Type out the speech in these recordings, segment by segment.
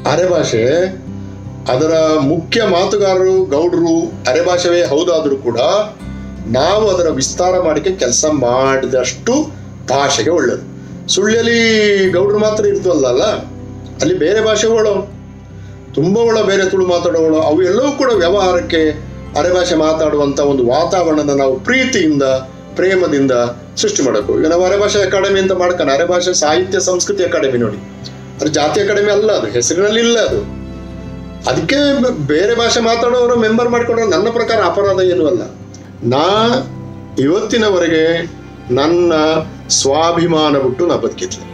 ಅರೆಭಾಷೆ ಅದರ ಮುಖ್ಯ ಮಾತುಗಾರರು ಗೌಡರು ಅರೆಭಾಷೆವೇ ಹೌದಾದರೂ ಕೂಡ ನಾವು ಅದರ ವಿಸ್ತಾರ ಮಾಡಿಕೆ ಕೆಲಸ ಮಾಡಿದಷ್ಟು ಭಾಷೆಗೆ ಒಳ್ಳೆಯದು. ಸುಳ್ಯಲಿ ಗೌಡರು ಮಾತ್ರ ಇರ್ತವಲ್ಲ, ಅಲ್ಲಿ ಬೇರೆ ಭಾಷೆಗಳು ತುಂಬ ಬೇರೆ ತುಳು ಮಾತಾಡೋಗಳು ಅವು ಎಲ್ಲವೂ ಕೂಡ ವ್ಯವಹಾರಕ್ಕೆ ಅರೆಭಾಷೆ ಮಾತಾಡುವಂಥ ಒಂದು ವಾತಾವರಣನ ನಾವು ಪ್ರೀತಿಯಿಂದ ಪ್ರೇಮದಿಂದ ಸೃಷ್ಟಿ ಮಾಡಬೇಕು. ಈಗ ನಾವು ಅರೆಭಾಷೆ ಅಕಾಡೆಮಿ ಅಂತ ಮಾಡ್ಕೊಂಡು ಅರೆಭಾಷೆ ಸಾಹಿತ್ಯ ಸಂಸ್ಕೃತಿ ಅಕಾಡೆಮಿ ನೋಡಿ, ಅದು ಜಾತಿ ಅಕಾಡೆಮಿ ಅಲ್ಲ, ಅದು ಹೆಸರಿನಲ್ಲಿ ಇಲ್ಲ. ಅದು ಅದಕ್ಕೆ ಬೇರೆ ಭಾಷೆ ಮಾತಾಡೋರು ಮೆಂಬರ್ ಮಾಡಿಕೊಂಡ್ರೆ ನನ್ನ ಪ್ರಕಾರ ಅಪರಾಧ ಏನೂ ಅಲ್ಲ. ನಾ ಇವತ್ತಿನವರೆಗೆ ನನ್ನ ಸ್ವಾಭಿಮಾನ ಬಿಟ್ಟು ನಾ ಬದುಕಿದ್ದೆ.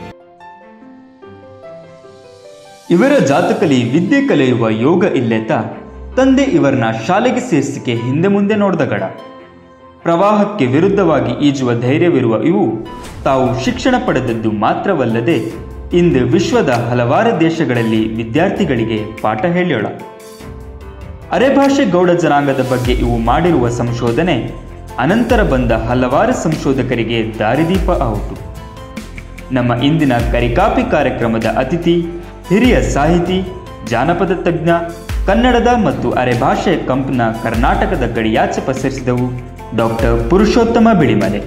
ಇವರ ಜಾತಕಲಿ ವಿದ್ಯೆ ಕಲಿಯುವ ಯೋಗ ಇಲ್ಲೇತ ತಂದೆ ಇವರನ್ನ ಶಾಲೆಗೆ ಸೇರಿಸಿಕೆ ಹಿಂದೆ ಮುಂದೆ ನೋಡ್ದ ಗಡ. ಪ್ರವಾಹಕ್ಕೆ ವಿರುದ್ಧವಾಗಿ ಈಜುವ ಧೈರ್ಯವಿರುವ ಇವು ತಾವು ಶಿಕ್ಷಣ ಪಡೆದದ್ದು ಮಾತ್ರವಲ್ಲದೆ ಇಂದು ವಿಶ್ವದ ಹಲವಾರು ದೇಶಗಳಲ್ಲಿ ವಿದ್ಯಾರ್ಥಿಗಳಿಗೆ ಪಾಠ ಹೇಳ್ಯೋಳ. ಅರೆಭಾಷೆ ಗೌಡ ಜನಾಂಗದ ಬಗ್ಗೆ ಇವು ಮಾಡಿರುವ ಸಂಶೋಧನೆ ಅನಂತರ ಬಂದ ಹಲವಾರು ಸಂಶೋಧಕರಿಗೆ ದಾರಿದೀಪ ಆಯಿತು. ನಮ್ಮ ಇಂದಿನ ಕರಿಕಾಪಿ ಕಾರ್ಯಕ್ರಮದ ಅತಿಥಿ ಹಿರಿಯ ಸಾಹಿತಿ, ಜಾನಪದ ತಜ್ಞ, ಕನ್ನಡದ ಮತ್ತು ಅರೆಭಾಷೆ ಕಂಪನ ಕರ್ನಾಟಕದ ಗಡಿಯಾಚೆ ಪಸರಿಸಿದವು ಡಾಕ್ಟರ್ ಪುರುಷೋತ್ತಮ ಬಿಳಿಮಲೆ.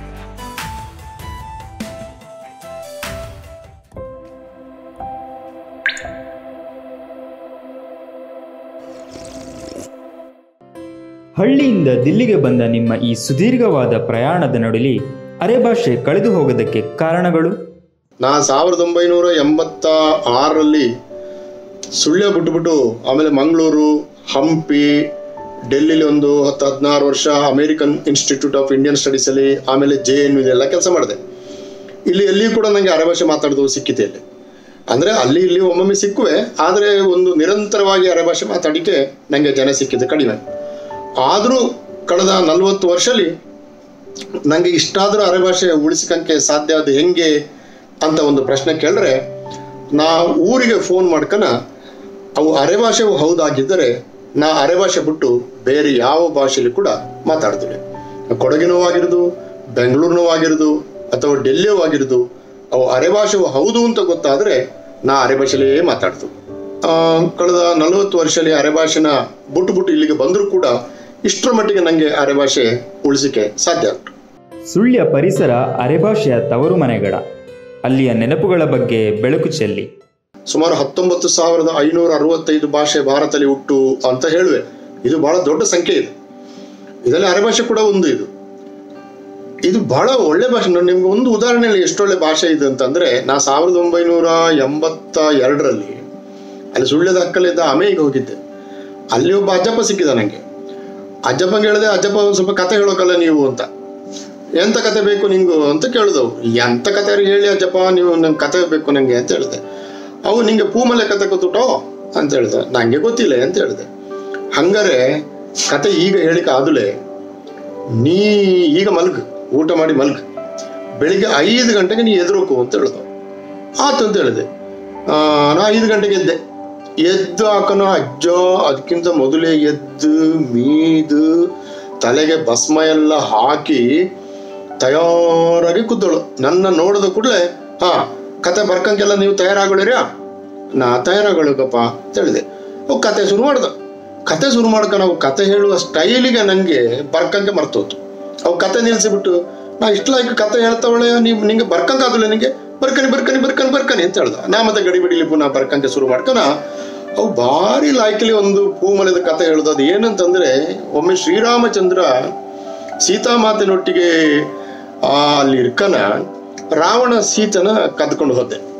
ಹಳ್ಳಿಯಿಂದ ದಿಲ್ಲಿಗೆ ಬಂದ ನಿಮ್ಮ ಈ ಸುದೀರ್ಘವಾದ ಪ್ರಯಾಣದ ನಡುವೆ ಅರೆಭಾಷೆ ಕಳೆದು ಹೋಗೋದಕ್ಕೆ ಕಾರಣಗಳು? ನಾ 1986ರಲ್ಲಿ ಸುಳ್ಯ ಬಿಟ್ಬಿಟ್ಟು ಆಮೇಲೆ ಮಂಗಳೂರು, ಹಂಪಿ, ಡೆಲ್ಲಿಲಿ ಒಂದು 10-16 ವರ್ಷ ಅಮೇರಿಕನ್ ಇನ್ಸ್ಟಿಟ್ಯೂಟ್ ಆಫ್ ಇಂಡಿಯನ್ ಸ್ಟಡೀಸಲ್ಲಿ, ಆಮೇಲೆ JNU ಇದೆಲ್ಲ ಕೆಲಸ ಮಾಡಿದೆ. ಇಲ್ಲಿ ಎಲ್ಲಿಯೂ ಕೂಡ ನನಗೆ ಅರೆಭಾಷೆ ಮಾತಾಡೋದು ಸಿಕ್ಕಿದೆ. ಇಲ್ಲಿ ಅಂದರೆ ಅಲ್ಲಿ ಇಲ್ಲಿ ಒಮ್ಮೊಮ್ಮೆ ಸಿಕ್ಕುವೆ, ಆದರೆ ಒಂದು ನಿರಂತರವಾಗಿ ಅರೆಭಾಷೆ ಮಾತಾಡಿಕೆ ನನಗೆ ಜನ ಸಿಕ್ಕಿದೆ ಕಡಿಮೆ. ಆದರೂ ಕಳೆದ 40 ವರ್ಷಲಿ ನನಗೆ ಇಷ್ಟಾದರೂ ಅರೆಭಾಷೆ ಉಳಿಸಿಕಂಕೆ ಸಾಧ್ಯ ಅದು ಹೆಂಗೆ ಅಂತ ಒಂದು ಪ್ರಶ್ನೆ ಕೇಳಿದ್ರೆ, ನಾ ಊರಿಗೆ ಫೋನ್ ಮಾಡ್ಕನ ಅವು ಅರೆಭಾಷೆವು ಹೌದಾಗಿದ್ದರೆ ನಾ ಅರೆಭಾಷೆ ಬಿಟ್ಟು ಬೇರೆ ಯಾವ ಭಾಷೆಯಲ್ಲಿ ಕೂಡ ಮಾತಾಡ್ತೀವಿ. ಕೊಡಗಿನೂ ಆಗಿರೋದು, ಬೆಂಗಳೂರಿನೂ ಆಗಿರೋದು, ಅಥವಾ ಡೆಲ್ಲಿಯೂ ಆಗಿರೋದು, ಅವು ಅರೆಭಾಷೆವು ಹೌದು ಅಂತ ಗೊತ್ತಾದರೆ ನಾ ಅರೆಭಾಷೆಲೇ ಮಾತಾಡ್ತು. ಕಳೆದ 40 ವರ್ಷದಲ್ಲಿ ಅರೆಭಾಷೆನ ಬಿಟ್ಟು ಇಲ್ಲಿಗೆ ಬಂದರೂ ಕೂಡ ಇಷ್ಟರ ಮಟ್ಟಿಗೆ ನನಗೆ ಅರೆಭಾಷೆ ಉಳಿಸಿಕೆ ಸಾಧ್ಯ ಉಂಟು. ಸುಳ್ಯ ಪರಿಸರ ಅರೆಭಾಷೆಯ ತವರು ಮನೆಗಡ. ಅಲ್ಲಿಯ ನೆನಪುಗಳ ಬಗ್ಗೆ ಬೆಳಕು ಚೆಲ್ಲಿ. ಸುಮಾರು 19,565 ಭಾಷೆ ಭಾರತದಲ್ಲಿ ಹುಟ್ಟು ಅಂತ ಹೇಳುವೆ. ಇದು ಬಹಳ ದೊಡ್ಡ ಸಂಖ್ಯೆ ಇದೆ. ಇದರಲ್ಲಿ ಅರೆಭಾಷೆ ಕೂಡ ಒಂದು. ಇದು ಬಹಳ ಒಳ್ಳೆ ಭಾಷೆ. ನಾನು ನಿಮ್ಗೆ ಒಂದು ಉದಾಹರಣೆಯಲ್ಲಿ ಎಷ್ಟೊಳ್ಳೆ ಭಾಷೆ ಇದೆ ಅಂತಂದರೆ, ನಾ 1982ರಲ್ಲಿ ಅಲ್ಲಿ ಸುಳ್ಯದ ಅಕ್ಕಲಿದ್ದ ಅಮೇಗೆ ಹೋಗಿದ್ದೆ. ಅಲ್ಲಿ ಒಬ್ಬ ಅಜ್ಜಪ್ಪ ಸಿಕ್ಕಿದ ನನಗೆ. ಅಜ್ಜಪ್ಪಂಗೆ ಹೇಳಿದೆ, ಅಜ್ಜಪ್ಪ ಒಂದು ಸ್ವಲ್ಪ ಕತೆ ಹೇಳೋಕಲ್ಲ ನೀವು ಅಂತ. ಎಂಥ ಕತೆ ಬೇಕು ನಿಂಗು ಅಂತ ಕೇಳಿದವು. ಎಂಥ ಕತೆ ಹೇಳಿ ಅಜ್ಜಪ್ಪ, ನೀವು ನಂಗೆ ಕತೆ ಬೇಕು ನನಗೆ ಅಂತ ಹೇಳಿದೆ. ಅವು ನಿಂಗೆ ಪೂಮಲೆ ಕತೆ ಗೊತ್ತುಟೋ ಅಂತ ಹೇಳಿದೆ. ನನಗೆ ಗೊತ್ತಿಲ್ಲ ಅಂತ ಹೇಳಿದೆ. ಹಂಗಾರೆ ಕತೆ ಈಗ ಹೇಳಿಕ ಆದಲೇ ನೀ ಈಗ ಮಲ್ಗು, ಊಟ ಮಾಡಿ ಮಲ್ಗು, ಬೆಳಿಗ್ಗೆ 5 ಗಂಟೆಗೆ ನೀ ಎದುರೋಕು ಅಂತ ಹೇಳಿದ. ಆತು ಅಂತ ಹೇಳಿದೆ. ನಾ 5 ಗಂಟೆಗೆ ಎದ್ದು ಹಾಕೋಣ ಅಜ್ಜ ಅದಕ್ಕಿಂತ ಮೊದಲೇ ಎದ್ದು ಮೀದು ತಲೆಗೆ ಭಸ್ಮ ಎಲ್ಲ ಹಾಕಿ ತಯಾರಾಗಿ ಕೂದಳು. ನನ್ನ ನೋಡಿದ ಕೂಡಲೇ ಕತೆ ಬರ್ಕಂಗೆಲ್ಲ ನೀವು ತಯಾರಾಗಳಿರ್ಯಾ? ನಾ ತಯಾರಾಗಳಕಪ್ಪ ಅಂತ ಹೇಳಿದೆ. ಅವು ಕತೆ ಶುರು ಮಾಡ್ದ. ಕತೆ ಶುರು ಮಾಡ್ಕೊಂಡು ನಾವು ಕತೆ ಹೇಳುವ ಸ್ಟೈಲಿಗೆ ನನಗೆ ಬರ್ಕಂಗೆ ಮರ್ತೋತು. ಅವು ಕತೆ ನಿಲ್ಲಿಸಿಬಿಟ್ಟು, ನಾ ಇಷ್ಟಲಾಯ್ಕ ಕತೆ ಹೇಳ್ತಾವಳೆ, ನಿಂಗೆ ಬರ್ಕಂಗಾಗಲ್ಲ, ನಿಂಗೆ ಬರ್ಕನಿ ಅಂತ ಹೇಳ್ದ. ನಾ ಮತ್ತೆ ಗಡಿ ಬಿಡಿಲಿ ಪುನಃ ಬರ್ಕಂಗೆ ಶುರು ಮಾಡ್ಕೊನ. ಅವು ಭಾರಿ ಲಾಯ್ಕಲಿ ಒಂದು ಪೂಮಲದ ಕತೆ ಹೇಳೋದು. ಅದು ಏನಂತಂದರೆ, ಒಮ್ಮೆ ಶ್ರೀರಾಮಚಂದ್ರ ಸೀತಾಮಾತೆನೊಟ್ಟಿಗೆ ಅಲ್ಲಿ ಇರ್ಕನ ರಾವಣ ಸೀತೆನ ಕದ್ಕೊಂಡು